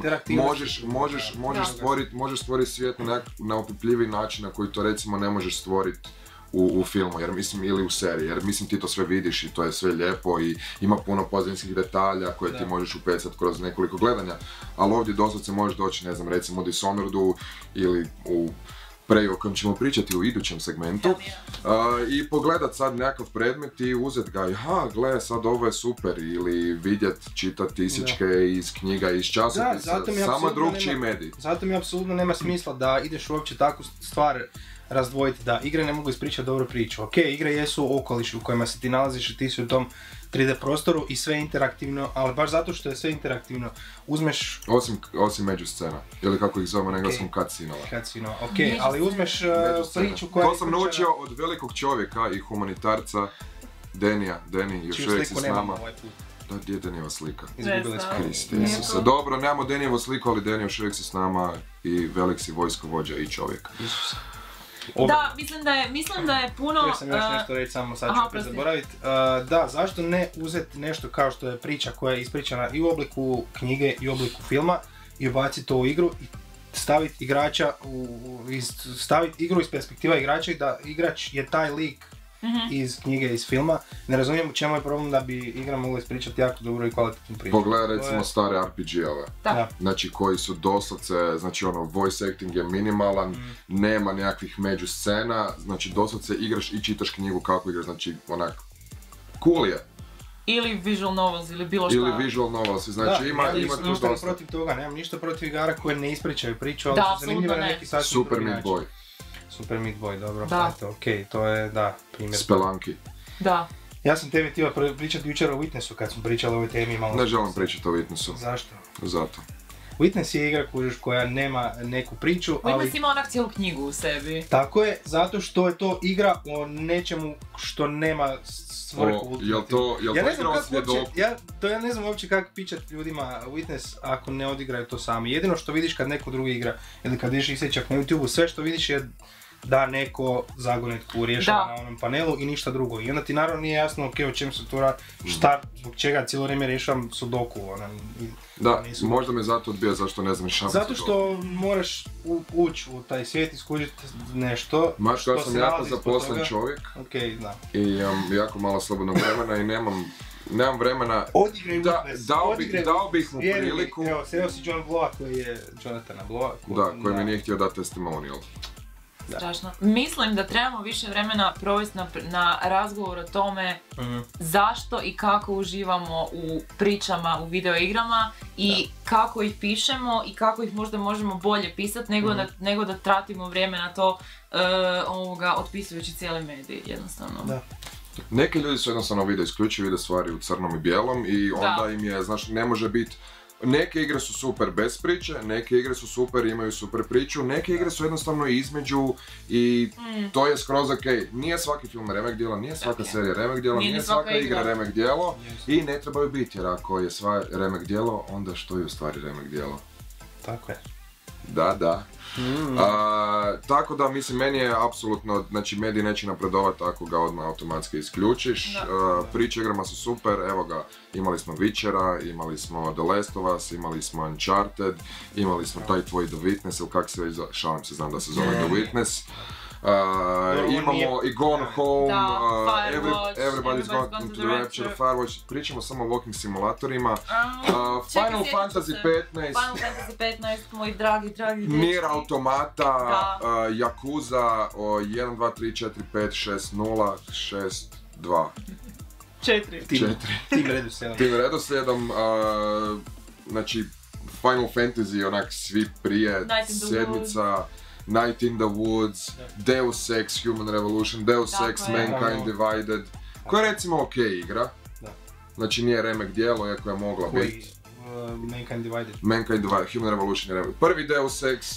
Možeš stvoriti svijet na opipljiviji način na koji to recimo ne možeš stvoriti u filmu, jer mislim, ili u seriji, jer mislim ti to sve vidiš i to je sve lijepo i ima puno pozadinskih detalja koje ti možeš upecati kroz nekoliko gledanja, ali ovdje doslovce možeš doći, ne znam, recimo u Dishonoredu ili u Preju o kojem ćemo pričati u idućem segmentu i pogledat sad nekakav predmet i uzet ga i gle, sad ovo je super, ili vidjet, čitat isječke iz knjiga, iz časopisa, samo drugčiji medij. Zato mi apsolutno nema smisla da ideš uopće takvu stvar razdvojiti, da igre ne mogu ispričati dobru priču. Ok, igre jesu okoliš u kojima se ti nalaziš i ti si u tom 3D prostoru i sve interaktivno, ali baš zato što je sve interaktivno, uzmeš... Osim međuscena, ili kako ih zovemo na engleskom cutscenova. Cutscenova, ok, ali uzmeš priču koja... To sam naučio od velikog čovjeka i humanitarca, Deni, još uvijek si s nama. Da, gdje je Denijeva slika? Izgubili smo. Kriste Isuse. Dobro, nemamo Denijevu sliku, ali Deni još uvijek si s nama i velik si vojskovođa i čovjek. Isuse. Da, mislim da je puno... Htio sam još nešto reći, samo sad ću zaboraviti. Da, zašto ne uzeti nešto kao što je priča koja je ispričana i u obliku knjige i u obliku filma i ubaciti to u igru i staviti igrača staviti igru iz perspektiva igrača i da igrač je taj lik iz knjige, iz filma. Ne razumijem u čemu je problem da bi igra mogla ispričati jako dobro i kvalitetnu priču. Pogledaj recimo stare RPG-ove, znači koji su doslovce, znači ono, voice acting je minimalan, nema nekakvih međuscena, znači doslovce igraš i čitaš knjigu kako igraš, znači onak, cool je. Ili visual novels, ili bilo šta. Ili visual novels, znači ima tu dosta. Protiv toga, nemam ništa protiv igara koje ne ispričaju priču, ali su zanimljive na neki sasvim Super Meat Boy. Super Meat Boy, dobro, eto, okej, to je, da, primjer. Spelunky. Da. Ja sam tebi htio pričati jučer o Witnessu kad smo pričali o ovoj temi malo. Ne želim pričati o Witnessu. Zašto? Zato. Witness je igra koja nema neku priču, ali... Witness ima onak cijelu knjigu u sebi. Tako je, zato što je to igra o nečemu što nema svrhu. Jel to igra o svjedoku? Ja ne znam uopće kako pičat ljudima Witness ako ne odigraju to sami. Jedino što vidiš kad neko drugi igra, ili kad vidiš isječak na YouTube-u, sve što vidiš je da neko zagonetku rješava na onom panelu i ništa drugo. I onda ti naravno nije jasno o čem se tu radi, zbog čega cijelo vrijeme rješavam sudoku. Da, možda me zato odbija zašto ne znam rješavam sudoku. Zato što moraš ući u taj svijet, iskužiti nešto. Maš, ja sam jako zaposlen čovjek i imam jako malo slobodnog vremena i nemam vremena. Odigraj dao bih mu priliku. Evo, sreo si John Bloa koji je Jonathana Bloa. Koji mi nije htio dati testimonial. Strašno. Mislim da trebamo više vremena provesti na razgovor o tome zašto i kako uživamo u pričama u videoigrama i kako ih pišemo i kako ih možda možemo bolje pisati nego da tratimo vrijeme na to otpisujući cijeli medij, jednostavno. Da. Neki ljudi su jednostavno vide stvari u crnom i bijelom i onda im je, znaš, ne može biti. Neke igre su super bez priče, neke igre su super i imaju super priču, neke igre su jednostavno između i to je skroz ok. Nije svaki film remek djelo, nije svaka serija remek djelo, nije svaka igra remek djelo i ne trebaju biti jer ako je sva remek djelo, onda što je u stvari remek djelo? Tako je. Da. Tako da, mislim, meni je apsolutno, znači medij neće napredovati ako ga odmah automatski isključiš. Priče igrama su super, evo ga, imali smo Witchera, imali smo The Last of Us, imali smo Uncharted, imali smo taj tvoj The Witness, ili kak se već zove, šalim se, znam da se zove The Witness. Imamo i Gone Home, Everybody's Gone to the Rapture, Firewatch, pričamo samo o walking simulatorima, Final Fantasy 15, moj dragi dečki. Nier Automata, Yakuza, 1, 2, 3, 4, 5, 6, 0, 6, 2. 4. Tim redoslijedom, znači Final Fantasy, onak svi prije, sedmica, Night in the Woods, Deus Ex Human Revolution, Deus Ex Mankind Divided, koja je recimo ok igra, znači nije remek djelo, iako je mogla biti. Mankind Divided. Human Revolution je remek. Prvi Deus Ex,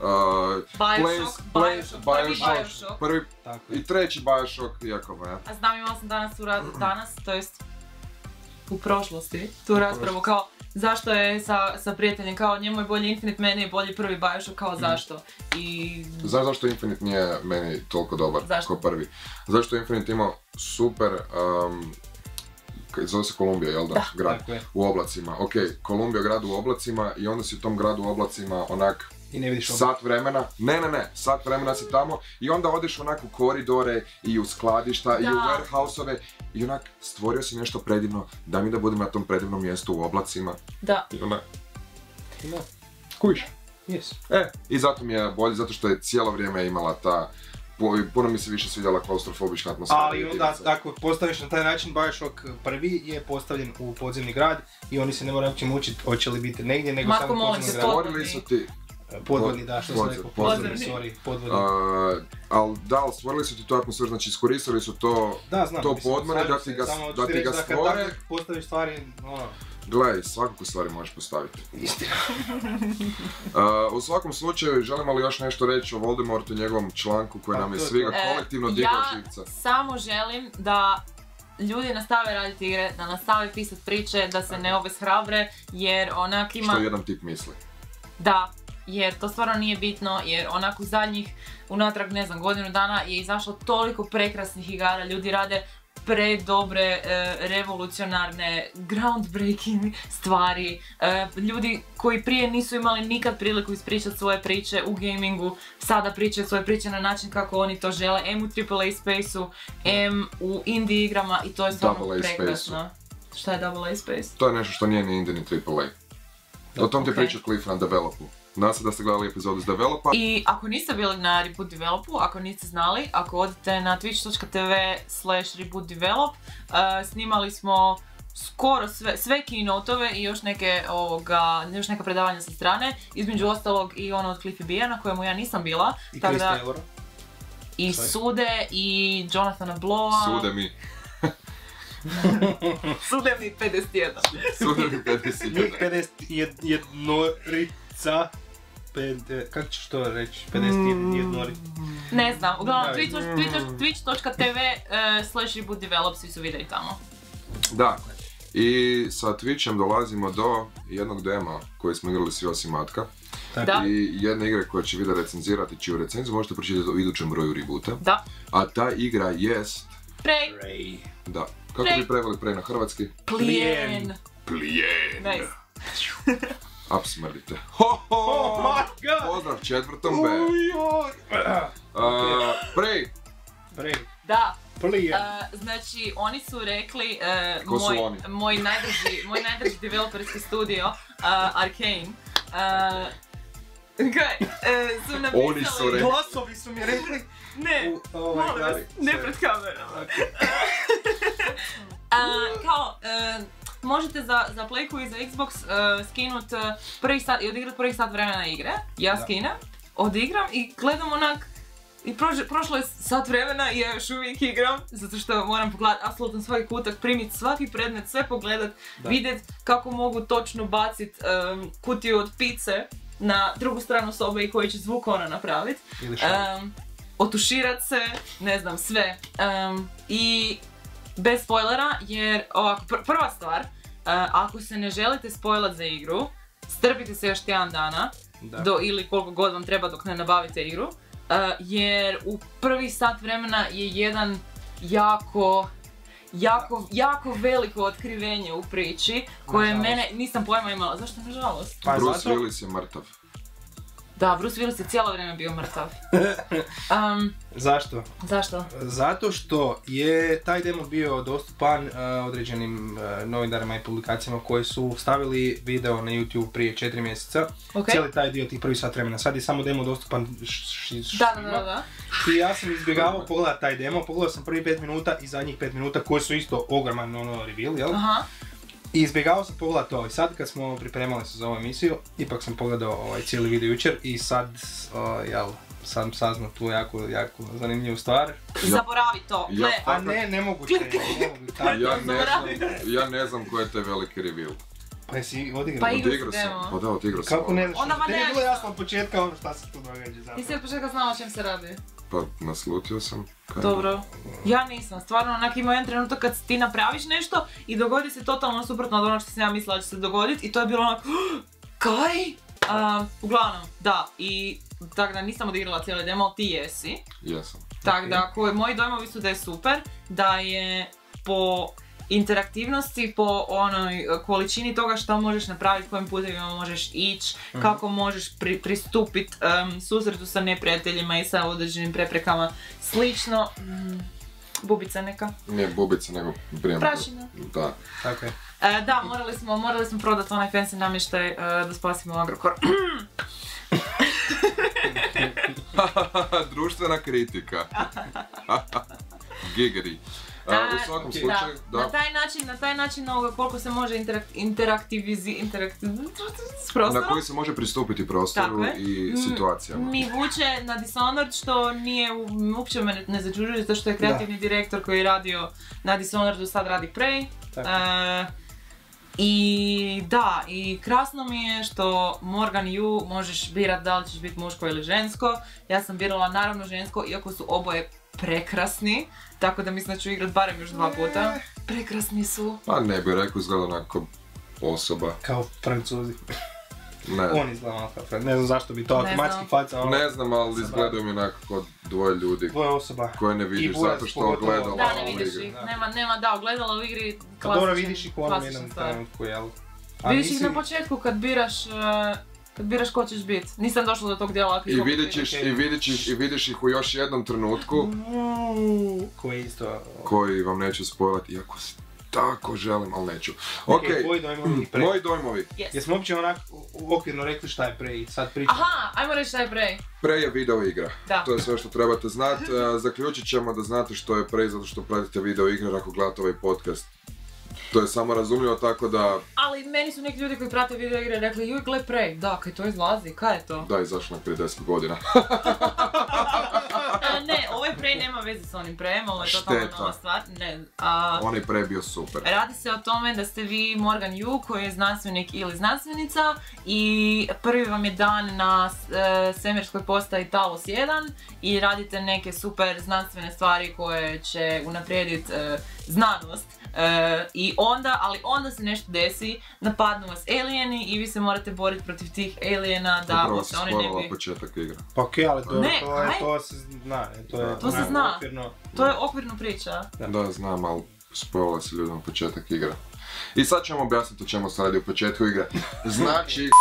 Bioshock, prvi i treći Bioshock, iako ja. A znam, imala sam danas, to jest u prošlosti, tu raspravu kao zašto je sa prijateljem, kao njemu je bolji Infinite, meni je bolji prvi Bioshock, kao zašto? Znaš zašto Infinite nije meni toliko dobar kao prvi? Zašto Infinite imao super, zove se Columbia, jel da? Grad u oblacima. Ok, Columbia grad u oblacima i onda si u tom gradu u oblacima onak sat vremena, sat vremena si tamo i onda odeš onak u koridore i u skladišta i u warehouse-ove i onak stvorio si nešto predivno, daj mi da budem na tom predivnom mjestu u oblacima. Da. I onak, kujiš. Yes. I zato mi je bolje, zato što je cijelo vrijeme imala ta, puno mi se više svidjela klaustrofobična atmosfera. Ali onda ako postaviš na taj način, Bioshock prvi je postavljen u podzemni grad i oni se ne moraju uopće mučiti hoće li biti negdje, nego samo podzemni grad. Stvorili su ti podvodni, da, što sam rekao, podvodni. Ali da, stvorili su ti tu atmosferu, znači iskoristili su to podmore da ti ga stvore. Kad postaviš stvari, Gledaj, svakako stvari možeš postaviti. Istina. U svakom slučaju, želimo li još nešto reći o Voldemortu i njegovom članku koji nam je svi kolektivno digao živca? Ja samo želim da ljudi nastave raditi igre, da nastave pisati priče, da se ne obeshrabre, jer onak ima... Što jedan tip misli. Da, jer to stvarno nije bitno, jer onako unatrag, ne znam, godinu dana je izašlo toliko prekrasnih igara, ljudi rade predobre, revolucionarne, groundbreaking stvari. Ljudi koji prije nisu imali nikad priliku ispričati svoje priče u gamingu, sada pričaju svoje priče na način kako oni to žele, u AAA space-u, u indie igrama i to je stvarno prekrasno. Šta je AA space? To je nešto što nije ni indie ni AAA. O tom ti priča Cliff na Developu. Nadam se da ste gledali epizodu s Developa. I ako niste bili na Reboot Developu, ako niste znali, ako odete na twitch.tv/rebootdevelop, snimali smo skoro sve keynote-ove i još neka predavanja sa strane, između ostalog i ono od Cliffy B-a na kojemu ja nisam bila. I Chris Taylora. I Sude i Jonathana Blowa. Sude mi. Sudevnik 51. Sudevnik 51. Njih 51-rica. Kako ćeš to reći? 51-rica. Ne znam, uglavnom twitch.tv/rebootdevelop, svi su videi tamo. Da, i sa Twitchem dolazimo do jednog dema koji smo igrali svi osim Matka. Da. I jedne igre koje će video recenzirati, čiju recenziju možete pročitati u idućem broju reboota. Da. A ta igra jest... Prey. Da. Kako bi preveli Prey na hrvatski? Plijen. Plijen. Nice. Apsmrdite. Ho ho! Oh my god! Pozdrav četvrtom B. Prey. Prey. Da. Plijen. Znači, oni su rekli, Ko su oni? moj najdrži developerski studio, Arcane, su napisali... Oni su rekli. Glasovi su mi rekli. Ne, molim vas, ne pred kamerom. Kao, možete za Playku i za Xbox skinut prvi sat i odigrat prvih sat vremena igre. Ja skinem, odigram i gledam onak. I prošlo je sat vremena i ja još uvijek igram, zato što moram pogledati apsolutno svaki kutak, primiti svaki predmet, sve pogledat, vidjet kako mogu točno bacit kutiju od pice na drugu stranu sobe i koji će zvuk ona napravit. Otuširat se, ne znam, sve. I bez spoilera, jer ovako, prva stvar, ako se ne želite spoilat za igru, strpite se još tjedan dana, ili koliko god vam treba dok ne nabavite igru. Jer u prvi sat vremena je jedan jako veliko otkrivenje u priči koje mene nisam pojma imala. Zašto nažalost? Bruce Willis je mrtav. Da, Bruce Willis je cijelo vrijeme bio mrtav. Zašto? Zašto? Zato što je taj demo bio dostupan određenim novinarima i publikacijama koji su stavili video na YouTube prije 4 mjeseca. Cijeli taj dio tih prvi sat vremena. Sad je samo demo dostupan Da. I ja sam izbjegavao pogledat taj demo, pogledao sam prvi 5 minuta i zadnjih 5 minuta koji su isto ogroman reveal, jel? I izbjegao sam pogledat to i sad kad smo pripremali se za ovu emisiju, ipak sam pogledao cijeli video jučer i sad, sam saznao tu jako zanimljivu stvar. Zaboravi to, gle. A ne mogu Ja ne znam ko je taj veliki reveal. Pa jesi odigrao? Pa odigrao sam. Pa odigrao sam. Kako ne znaš? Tebi je bilo jasno od početka ono šta se tu događa zapravo. Ti si od početka znao o čem se radi? Pa naslutio sam. Dobro. Ja nisam, stvarno onak ima jedan trenutak kad ti napraviš nešto i dogodi se totalno suprotno od onog što sam ja mislila da će se dogoditi i to je bilo onak kaj? Uglavnom, da, i tako da nisam odigrala cijeli demo, ali ti jesi. Jesam. Tako da, moji dojmovi su da je super, da je po interaktivnosti, po onoj količini toga što možeš napraviti, kojim putevima možeš ići, kako možeš pristupiti susretu sa neprijateljima i sa određenim preprekama. Slično, bubica neka. Nije bubica, nego prijemno. Prašina. Da. Tako je. Da, morali smo prodati onaj fancy namještaj da spasimo Agrokor. Društvena kritika. Gigeri. U svakom slučaju, da. Na taj način koliko se može na koji se može pristupiti prostoru i situacijama. Mi vuče na Dishonored što nije, uopće me ne začuđuje, zato što je kreativni direktor koji je radio na Dishonoredu sad radi Prey. I da, i krasno mi je što Morgan Yu možeš birat da li ćeš biti muško ili žensko. Ja sam birala naravno žensko, iako su oboje prekrasni, tako da mislim da ću igrat barem još 2 puta. Prekrasni su. Pa ne bih rekao, izgleda onako osoba. Kao Francuzi. Ne. On izgleda kao Francuzi. Ne znam zašto bi to automatski faca. Ne znam, ali izgledaju mi onako kod dvoje ljudi. Dvoje osoba. Koje ne vidiš zato što ogledala u igri. Da, ne vidiš ih. Nema, ogledala u igri klasičan. Dobro, vidiš ih u onom jednom trenutku, jel? Vidiš ih na početku kad biraš ko ćeš biti. Nisam došla do tog dijela. I vidiš ih u još jednom trenutku. Koji isto... Koji vam neću spojlati, iako tako želim, ali neću. Tvoji dojmovi. Moji dojmovi. Jesmo uopće onako okvirno rekli šta je Prey, sad pričamo. Aha, ajmo reći šta je Prey. Prey je video igra. To je sve što trebate znati. Zaključit ćemo da znate što je Prey zato što pratite video igre ako gledate ovaj podcast. To je samo razumljivo, tako da... Ali meni su neki ljudi koji prate video igre rekli juj, gle Prey, da, kaj to izlazi, kaj je to? Da, izašlo na prije 10 godina. Ne, ovo je Prey Prey nema veze s onim Preyem, ovo je Šteta. totalno nova stvar. Ne, On je Prey bio super. radi se o tome da ste vi Morgan Yu koji je znanstvenik ili znanstvenica i prvi vam je dan na svemirskoj postaji Talos 1 i radite neke super znanstvene stvari koje će unaprijediti znanost. Ali onda se nešto desi, napadnu vas alieni i vi se morate boriti protiv tih aliena da Upravo uopće se oni ne spojila bi... početak igre. Pa okej, ali Ne, to se zna, To se zna. okvirno. To je okvirno priča. Da, znam, ali spojila se ljudima početak igre. I sad ćemo objasniti o čemu se radi u početku igre. Znači...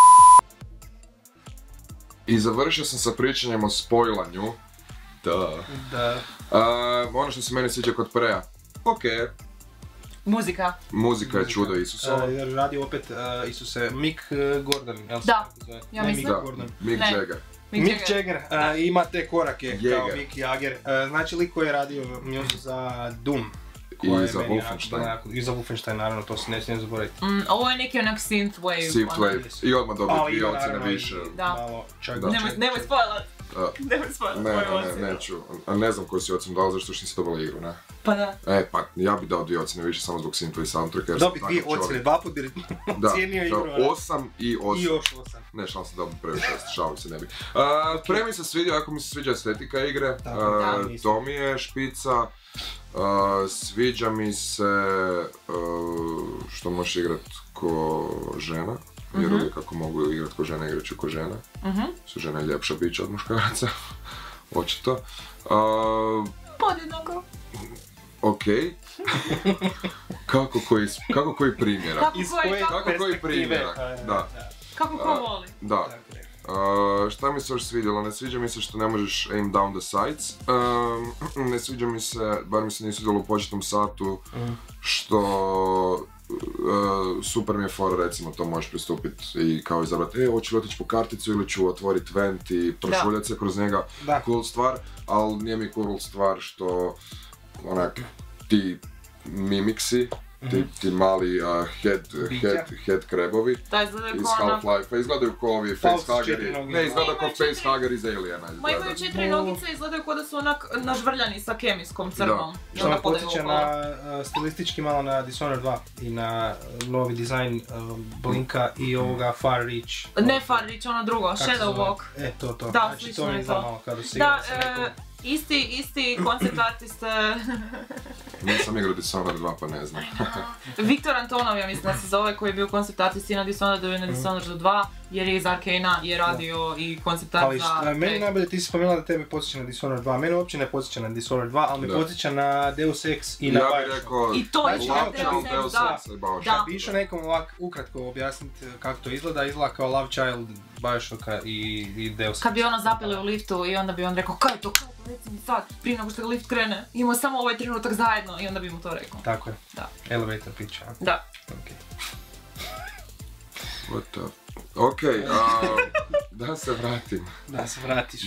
I završio sam sa pričanjem o spojlanju. Da. Ono što se meni sviđa kod Preja. Okej. Muzika. Muzika je čudo Isusova. Jer radi opet Isuse Mick Gordon, jel se Da, tako zove? ja Ne, mislim. Mick Da, Gordon. Mick Ne. Jagger. Mick Jagger ima te korake kao Jagger. Mick Jagger. Znači lik koji je radio muziku za Doom. I koja je za meni Wolfenstein. I za Wolfenstein, naravno, to se ne smijem zaboraviti. Ovo je neki onak synthwave. Synthwave. I odmah dobio Ali 2 ima ocjene naravno više. Da. malo čak... Da. Nemoj spoilat. Da. Nemoj spoilat moju ocjenu. Neću. A ne znam koju si ocjenu dala, zašto što nisi dobila igru, ne? Pa da. Pa ja bi dao 2 ocjene više samo zbog synthwave soundtracka. jer sam Dobit takav 2 ocjene, čovjek. 2 put bi Da, cijenio igru. 8 i 8. I još 8. Ne, šalim se da bi previše, šalim se ne bi. Pre mi se sviđa, ako mi se sviđa estetika igre, Tako, da. to mi je špica. Sviđa mi se što možeš igrat ko žena, jer uvijek ako mogu igrat ko žena, igrat ću ko žena. Su žene ljepša bića od muškaraca, očito. Podjednako. Okej. Kako koji primjerak? Kako Iz koji, koje kako, Kako koji primjerak? Da. kako ko voli. Da. Šta mi se još svidjelo? Ne sviđa mi se što ne možeš aim down the sights. Ne sviđa mi se, bar mi se nije svidjelo u početnom satu, što super mi je fora, recimo, to možeš pristupiti i kao izabrati, hoću li otići po karticu ili ću otvoriti vent i prošuljati se kroz njega. Da. Cool stvar, ali nije mi cool stvar što onak ti mimiksi, ti mali head crebovi Da, izgledaju iz kao onak... Half-Life, izgledaju kao ovi False facehuggeri. četiri Ne, izgleda kao Imaju četiri- facehugger iz Aliena. Ma imaju 4 nogice, izgledaju kao da su onak nažvrljani sa kemijskom crnom. I Što onda me podaju podsjeća okolo. na stilistički malo na Dishonored 2 i na novi dizajn Blinka i ovoga Far Reach. Ne Far Reach, ono drugo, Kako se Shadow zove? Walk. To. Da, Znači slično to mi je je to. malo kada si Da, sam rekao. isti concept artist, Nisam igrao Dishonored 2 pa ne znam. Viktor Antonov, ja mislim da se zove, koji je bio concept artist i na Dishonoredu i na Dishonoredu 2, jer je iz Arkana je radio i concept art Ali za... meni najbolje, ti si spomenula da tebe podsjeća na Dishonored 2, mene uopće ne podsjeća na Dishonored 2, ali me Da. podsjeća na Deus Ex i na Ja bih Bioshock. rekao, I to je Love Deus Child, Ex, Deus da. Ex i Bioshock. Da. Bi išao nekom ovak ukratko objasniti kako to izgleda kao Love Child, Bioshocka i Deus Ex. Kad bi ono zapeli u liftu i onda bi on rekao kaj je to, reci mi sad, prije nego što ga lift krene, imamo samo ovaj trenutak zajedno i onda bi mu to rekao. Tako je. Da. Elevator pitch, a? Da. Okay. What the... Okej, da se vratim. Da se vratiš.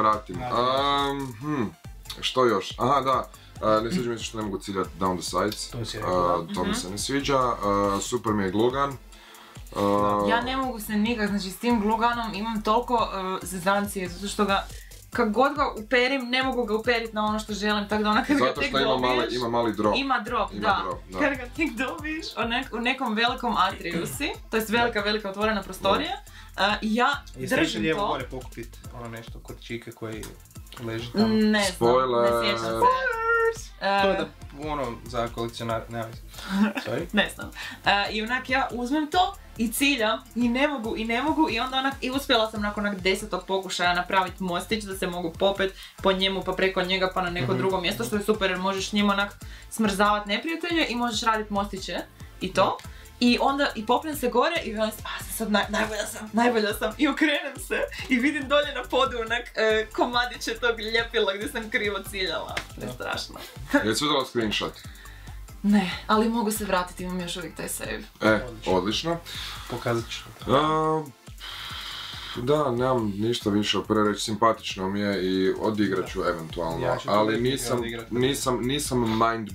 Što još? Aha, da. Ne sviđa mi se što ne mogu ciljati down the sights. To si rekao, da. To mi se ne sviđa. Super mi je glugan. Ja ne mogu se nikak, znači s tim gluganom imam toliko zezancije, zato što ga, kad god ga uperim, ne mogu ga uperiti na ono što želim, tako da ona kad ga Zato tek što dobiješ... ima mali drop. Ima drop, Ima da. drop, da. Kad ga tek dobiješ u nekom velikom atriju si, to jest velika otvorena prostorija, i ja Jeste držim išli lijevo to... gore pokupit ono nešto kod čike koji leži tamo? Ne znam, Spoiler. ne sjećam se. To je da, ono, za kolekcionar, nema veze. Sorry. Ne znam. I onak ja uzmem to i ciljam i ne mogu i onda onak i uspjela sam nakon 10. pokušaja napraviti mostić da se mogu popet po njemu pa preko njega pa na neko drugo mjesto, što je super jer možeš njima onak smrzavati neprijatelje i možeš raditi mostiće i to. I onda i popnem se gore i velim sad najbolja sam i okrenem se i vidim dolje na podu onak komadiće tog ljepila gdje sam krivo ciljala. To je strašno. Jesi vidjela screenshot? Ne, ali mogu se vratiti, imam još uvijek taj save. Odlično. Pokazat ću. Da, nemam ništa više opere reći, simpatično mi je i odigrat ću eventualno, Ja ću ali definitivno odigrat. nisam mind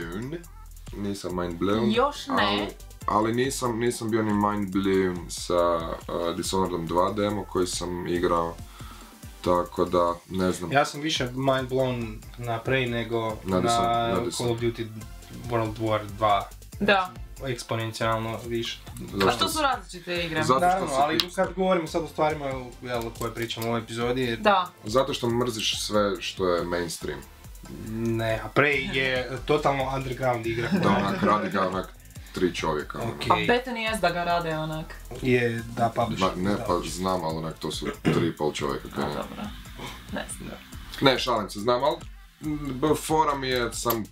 blown. Još ne. Ali nisam bio ni mind blown sa Dishonoredom 2 demo koji sam igrao Tako da, ne znam. Ja sam više mind blown na Prey nego na Call of Duty World War 2. Da. Eksponencijalno više. A što su različite igre? Naravno, ali kad govorimo sad o stvarima koje pričamo u ovoj epizodi... Da. Zato što mrziš sve što je mainstream. Ne, a Prey je totalno underground igra. Da, onak radi ga onak 3 čovjeka. A Bethany jest da ga rade onak. Je, da, publisher. Ne, pa znam, ali onak to su 3,5 čovjeka. A, dobro. Ne znam. Ne, šalim se, znam, ali fora mi je sam...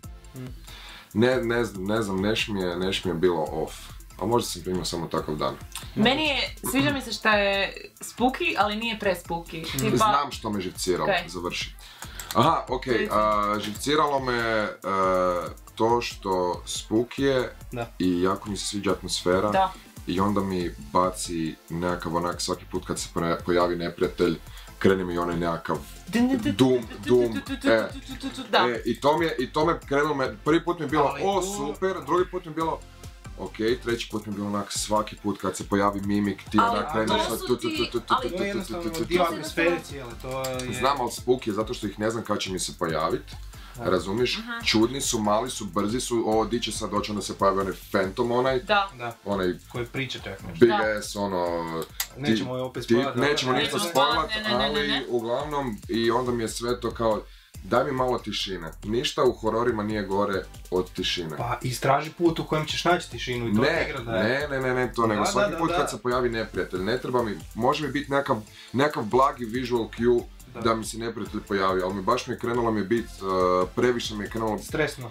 Ne znam, neš mi je bilo off. A možda sam primio samo takav dan. Meni je, sviđa mi se šta je spooky, ali nije pre-spooky. Znam što me živciralo, završi. Aha, okej, živciralo me to što spooky je i jako mi se sviđa atmosfera. Da. I onda mi baci nekakav onak, svaki put kad se pojavi neprijatelj, krene mi onaj nekakav Doom, i to me krenulo, prvi put mi je bilo o super, drugi put mi je bilo ok, treći put mi je bilo onak svaki put kad se pojavi mimik, ti onak kreneš na to je jednostavno dio atmosfere cijele, to je... Znam, ali spooky je zato što ih ne znam kad će mi se pojavit. Razumiješ? Čudni su, mali su, brzi su, ovo di će sad doći, onda se pojavi onaj Phantom onaj koji priča čak nešto. Big ass, nećemo opet spojlat. Nećemo ništa spojlat, ali uglavnom, i onda mi je sve to kao, daj mi malo tišine. Ništa u hororima nije gore od tišine. Pa istraži put u kojem ćeš naći tišinu i to igra da je... Ne, to nego svaki put kad se pojavi neprijatelj, ne treba mi, može mi biti nekakav blagi visual cue da mi se neprijatelj pojavi, ali baš mi je krenulo biti, previše mi je krenulo... Stresno.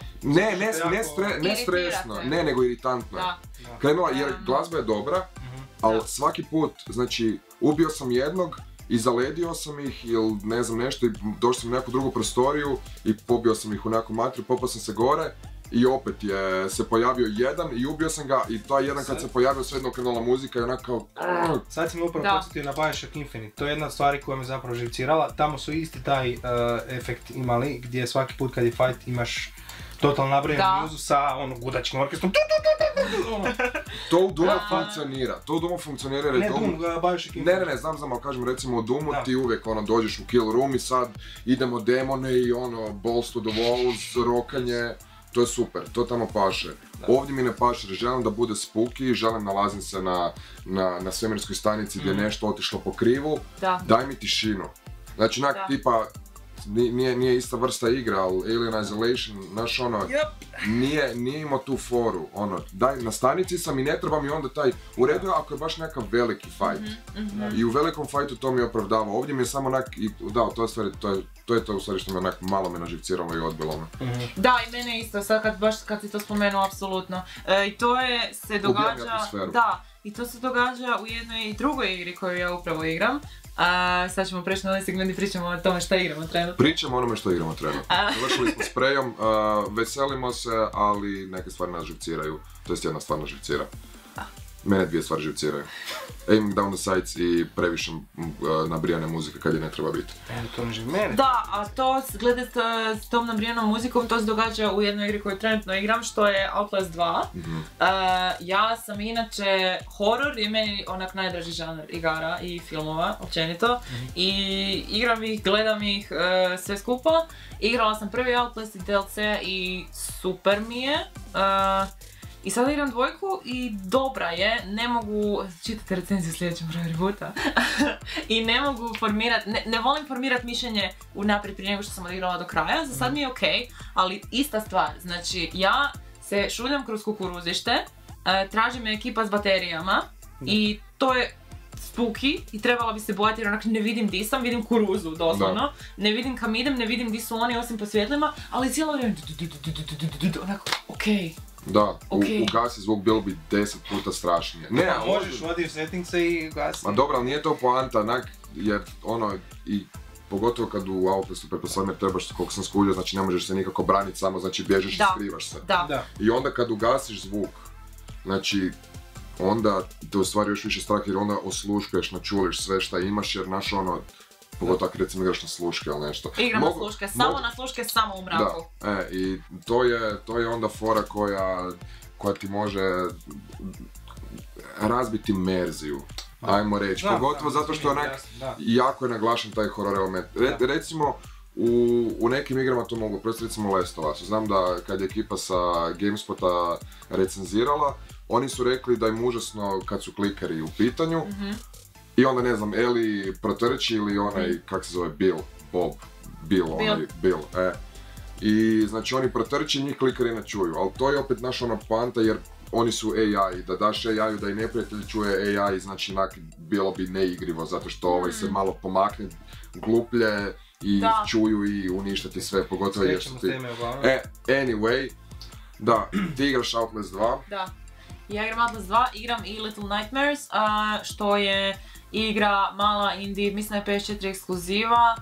Ne stresno, ne nego iritantno je. Krenula, jer glazba je dobra, ali svaki put, znači, ubio sam jednog i zaledio sam ih ili ne znam nešto i došao sam u neku drugu prostoriju i pobio sam ih u neku matru, popao sam se gore i opet je se pojavio jedan i ubio sam ga i taj jedan kad se pojavio svejedno krenula muzika i onak kao... Sad si me upravo podsjetio na Bioshock Infinite, to je jedna od stvari koja me zapravo živcirala, tamo su isti taj efekt imali gdje svaki put kad je fight imaš totalno nabrojenu muzu sa gudačkim orkestrom. To u Doomu funkcionira, jer je Doom... Bioshock Infinite. Ne, znam, ali kažem recimo u Doomu ti uvijek dođeš u kill room i sad idemo demone i balls to the walls, rokanje. To je super, to tamo paše. Ovdje mi ne paše jer želim da bude spooky, želim nalazim se na svemirskoj stanici gdje je nešto otišlo po krivu. Daj mi tišinu. Znači tipa, nije ista vrsta igra, ali Alien Isolation, znaš nije imao tu foru, daj, na stanici sam i ne treba mi onda taj, u redu je ako je baš nekav veliki fight. I u velikom fightu to mi je opravdava, ovdje mi je samo onak, to je to u stvari što me onak malo me naživciralo i odbilo me. Da, i mene isto, sad kad si to spomenuo, apsolutno. I to se događa, i to se događa u jednoj i drugoj igri koju ja upravo igram. Sad ćemo preći na onaj segment i pričamo o tome šta igramo trenutno. Pričamo o onome što igramo trenutno. Završili smo s Preyom, veselimo se, ali neke stvari nas živciraju. To jest jedna stvar nas živcira. Mene 2 stvari živciraju. Aiming down the sights i previše nabrijane muzike kad je ne treba biti. Da, a to glede s tom nabrijanom muzikom, to se događa u jednoj igri koju trenutno igram, što je Outlast 2. Ja sam inače horor i meni onak najdraži žanr igara i filmova, općenito. I igram ih, gledam ih, sve skupa. Igrala sam prvi Outlast i DLC i super mi je. I sada igram 2 i dobra je, ne mogu, čitate recenziju sljedećem broju rebota, i ne mogu ne volim formirati mišljenje unaprijed prije nego što sam odigrala do kraja, za sad mi je okej, ali ista stvar, znači ja se šuljam kroz kukuruzište, traži me ekipa s baterijama i to je spooky i trebala bi se bojati jer onak ne vidim di sam, vidim kuruzu doslovno, ne vidim kam idem, ne vidim di su oni osim po svjetlima, ali cijelo vrijeme onako okej. Da, ugasi zvuk bilo bi 10 puta strašnije. Ne, možeš odi u settingse i ugasi. Ma dobro, ali nije to poanta, jer i pogotovo kad u Outlastu pretpostavljam trebaš, koliko sam skužio, znači ne možeš se nikako braniti samo, znači bježeš i skrivaš se. I onda kad ugasiš zvuk, znači onda te u stvari još više strah jer onda osluškuješ, načuliš sve šta imaš jer pogotovo ako recimo igraš na sluške ili nešto. Igram na sluške, samo na sluške, samo u mraku. Da, i to je onda fora koja ti može razbiti merziju. ajmo reći. Pogotovo zato što jako je naglašen taj horor element. Recimo, u nekim igrama to mogu, prosto recimo Last of Us. Znam da kad je ekipa sa GameSpota recenzirala, oni su rekli da im užasno kad su klikeri u pitanju. I onda ne znam, Ellie protrči ili onaj, kak se zove, Bill. I znači oni protrči, njih klikeri ne čuju, ali to je opet naša ona poanta jer oni su AI, da daš AI-u da i neprijatelj čuje AI, znači bilo bi neigrivo zato što ovaj se malo pomakne gluplje i čuju i uništiti sve, pogotovo jer su ti... Anyway, da, ti igraš Outlast 2. Da, ja igram Outlast 2, igram i Little Nightmares, što je igra mala indie, mislim da je PS4 ekskluziva,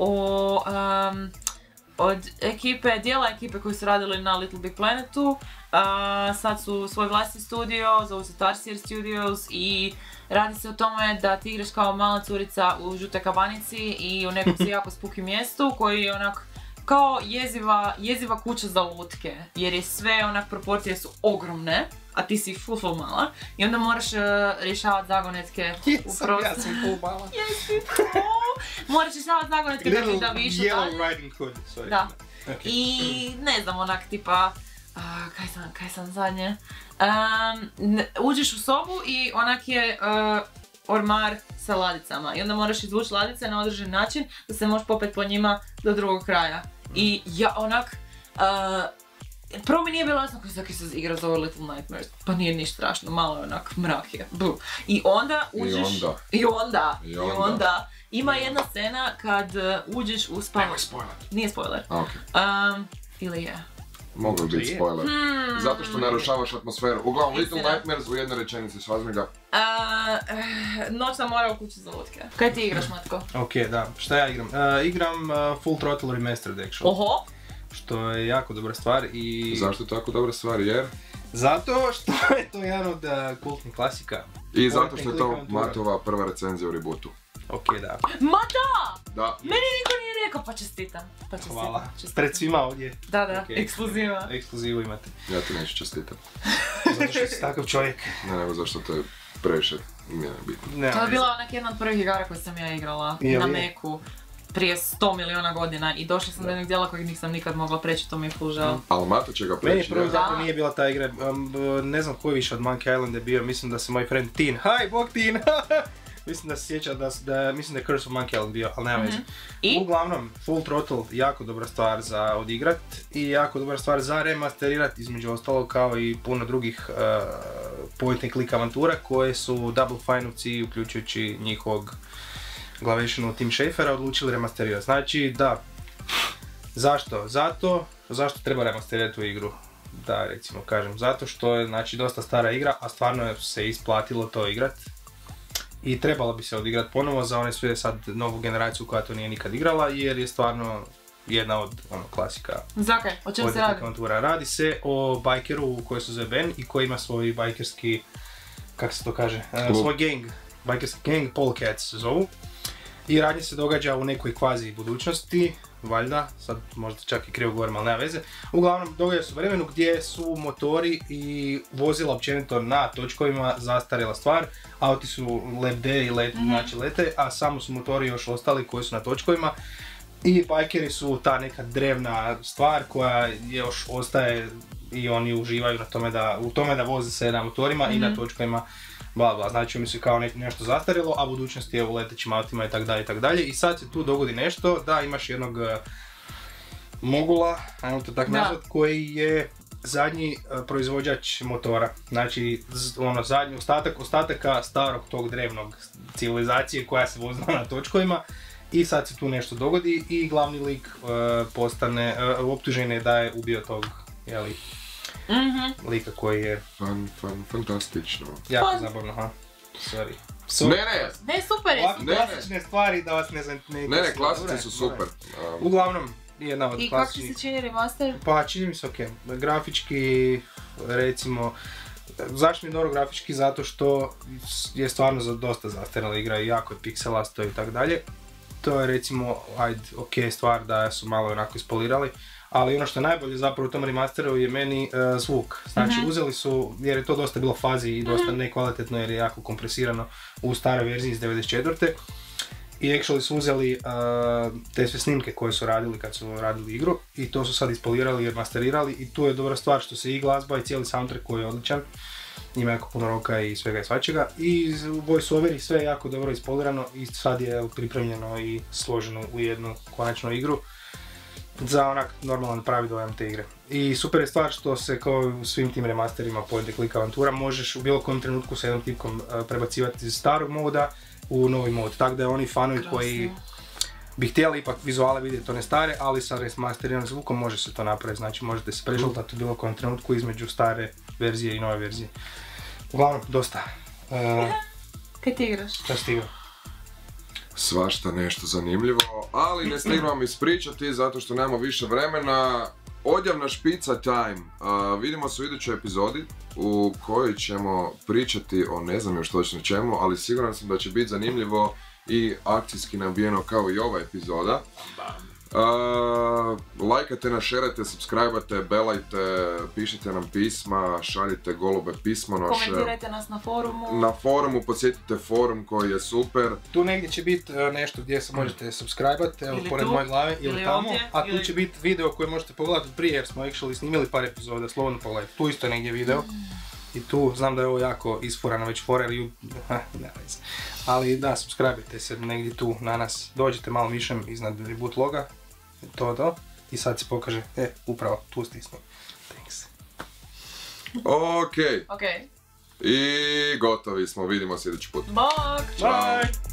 od dijela ekipe koji su radili na Little Big Planetu. Sad su svoj vlastni studio, zovu se Tarsier Studios i radi se o tome da ti igraš kao mala curica u žutoj kabanici i u nekom se jako spooky mjestu koji je onak kao jeziva kuća za lutke, jer je sve onak, proporcije su ogromne, a ti si full mala i onda moraš rješavati zagonetke u prostoru. Ja sam full mala. Jesi to! Moraš rješavati zagonetke da bi išao dalje. Little Yellow Riding Hood, sorry. Da. I ne znam, onak tipa, kaj sam zadnje? Uđeš u sobu i onak je ormar sa ladicama i onda moraš izvući ladice na određen način da se možeš popet po njima do drugog kraja. I ja onak, prvo mi nije bilo jasno kako se igra zove Little Nightmares, pa nije ništa strašno, malo je onak mrak je. I onda uđeš, i onda ima jedna scena kad uđeš u spavanje. Nemoj spoiler. Nije spoiler. Ili je? Mogu biti spoiler. Zato što narušavaš atmosferu. Uglavnom, Little Nightmares u jednoj rečenici, shvazi ga. Noćna mora u kući za lutke. Kaj ti igraš, Matko? Ok, da. Šta ja igram? Igram Full Throttle Remastered actually. Oho! Što je jako dobra stvar i... Zašto je tako dobra stvar, jer? Zato što je to jedan od kultnih klasika. I zato što je to Matova prva recenzija u rebootu. Ok, da. Ma da! Da. Meni niko nije rekao, pa čestitam. Hvala. Pred svima ovdje. Da, ekskluziva. Ekskluzivu imate. Ja ti neću čestitam. Zato što si takav čovjek. Ne, nego zašto to je previše nije bitno. To je bila onak jedna od prvih igara koje sam ja igrala na Macu prije 100 miliona godina i došla sam do jednog dijela kojeg nisam nikad mogla preći, to mi je full žao. Ali Mato će ga preći. Meni prvo zato nije bila ta igra, ne znam koji više od Monkey Island je bio, mislim da se moj friend Tin, hi, bog Tin! Mislim da se sjeća mislim da je Curse of Monkey Island bio, ali nema veze. Uglavnom, Full Throttle, jako dobra stvar za odigrat i jako dobra stvar za remasterirat, između ostalog kao i puno drugih point and click avantura koje su Double Fine-ovci, uključujući njihovog glavešinu Tim Schafera, odlučili remasterirati. Znači, da. Zašto? Zašto treba remasterirati tu igru? Da, recimo, kažem. Zato što je, znači, dosta stara igra, a stvarno se isplatilo to igrat. I trebalo bi se odigrat ponovo za one sve sad novu generaciju koja to nije nikad igrala, jer je stvarno jedna od klasika. Zakaj? O čem se radi? Radi se o bajkeru koji se zove Ben i koji ima svoj bajkerski, kako se to kaže, svoj gang, bajkerski gang, Polecats se zovu. I radnje se događa u nekoj kvazi budućnosti, valjda, sad možda čak i krivo govorim, ali nema veze. Uglavnom, događa se u vremenu gdje su motori i vozila općenito na točkovima zastarjela stvar. Auti su lebde i lete, a samo su motori još ostali koji su na točkovima. I bajkeri su ta neka drevna stvar koja još ostaje i oni uživaju u tome da voze se na motorima i na točkovima. Znači mi se kao nešto zastarjelo, a budućnost je u letećim autima i tak dalje. I sad se tu dogodi nešto da imaš jednog mogula, ajmo to tako nazvat, koji je zadnji proizvođač motora. Znači zadnji ostataka starog tog drevnog civilizacije koja se vozila na točkovima. I sad se tu nešto dogodi i glavni lik optužen je da je ubio tog, jeli, lika koji je... Fantastično. Jako zabavno, ha. Sorry. Ne, super je. Ovakve klasične stvari da vas ne znam... Ne, klasici su super. Uglavnom, jedna od klasičnih... I kako ti se čini remaster? Pa čini mi se okej. Grafički, recimo... Zašto mi je dobro grafički? Zato što je stvarno dosta zastarjela igra i jako je pikselasto i tak dalje. To je recimo, stvar da su malo onako ispolirali. ali ono što je najbolje zapravo u tom remasteru je meni zvuk. Znači uzeli su, jer je to dosta bilo fazi i dosta nekvalitetno jer je jako kompresirano u staroj verziji iz 94. I actually su uzeli te sve snimke koje su radili kad su radili igru i to su sad ispolirali i remasterirali i tu je dobra stvar što se i glazba i cijeli soundtrack koji je odličan. Ima jako puno roka i svega i svačega i voice-overi sve je jako dobro ispolirano i sad je pripremljeno i složeno u jednu konačnu igru za onak normalan pravi dojam te igre. I super je stvar što se kao u svim tim remasterima point and click avantura možeš u bilo kojem trenutku sa jednom tipkom prebacivati iz starog moda u novi mod, tako da oni fanovi koji bi htjeli ipak vizuale vidjeti one stare, ali sa remasteriranim zvukom može se to napraviti, znači možete se prežaltati u bilo kojem trenutku između stare verzije i nove verzije. Uglavnom, dosta. Kaj ti igraš? Šta si ti igrao? Svašta nešto zanimljivo, ali ne stignu vam ispričati zato što nemamo više vremena. Odjavna špica time. Vidimo se u idućoj epizodi u kojoj ćemo pričati o ne znam još točno čemu, ali siguran sam da će biti zanimljivo i akcijski nabijeno kao i ova epizoda. Lajkajte nas, šerajte, subscribe-ajte, belajte, pišite nam pisma, šaljite golube pismonoše. Komentirajte nas na forumu. Na forumu, podsjetite forum koji je super. Tu negdje će biti nešto gdje se možete subscribe-ati, evo pored moje glave ili tamo. Ovdje, a tu će biti video koji možete pogledati prije jer smo actually snimili par epizoda, slobodno pogledajte. Tu isto je negdje video. I tu znam da je ovo jako isfurano već forer i ne veze. Ali da, subscribe-ajte se negdje tu na nas. Dođite malo mišem iznad reboot loga. To. I sad se pokaže, upravo tu stisnu. Thanks. Ok. Ok. I gotovi smo, vidimo sljedeći put. Bok! Bye!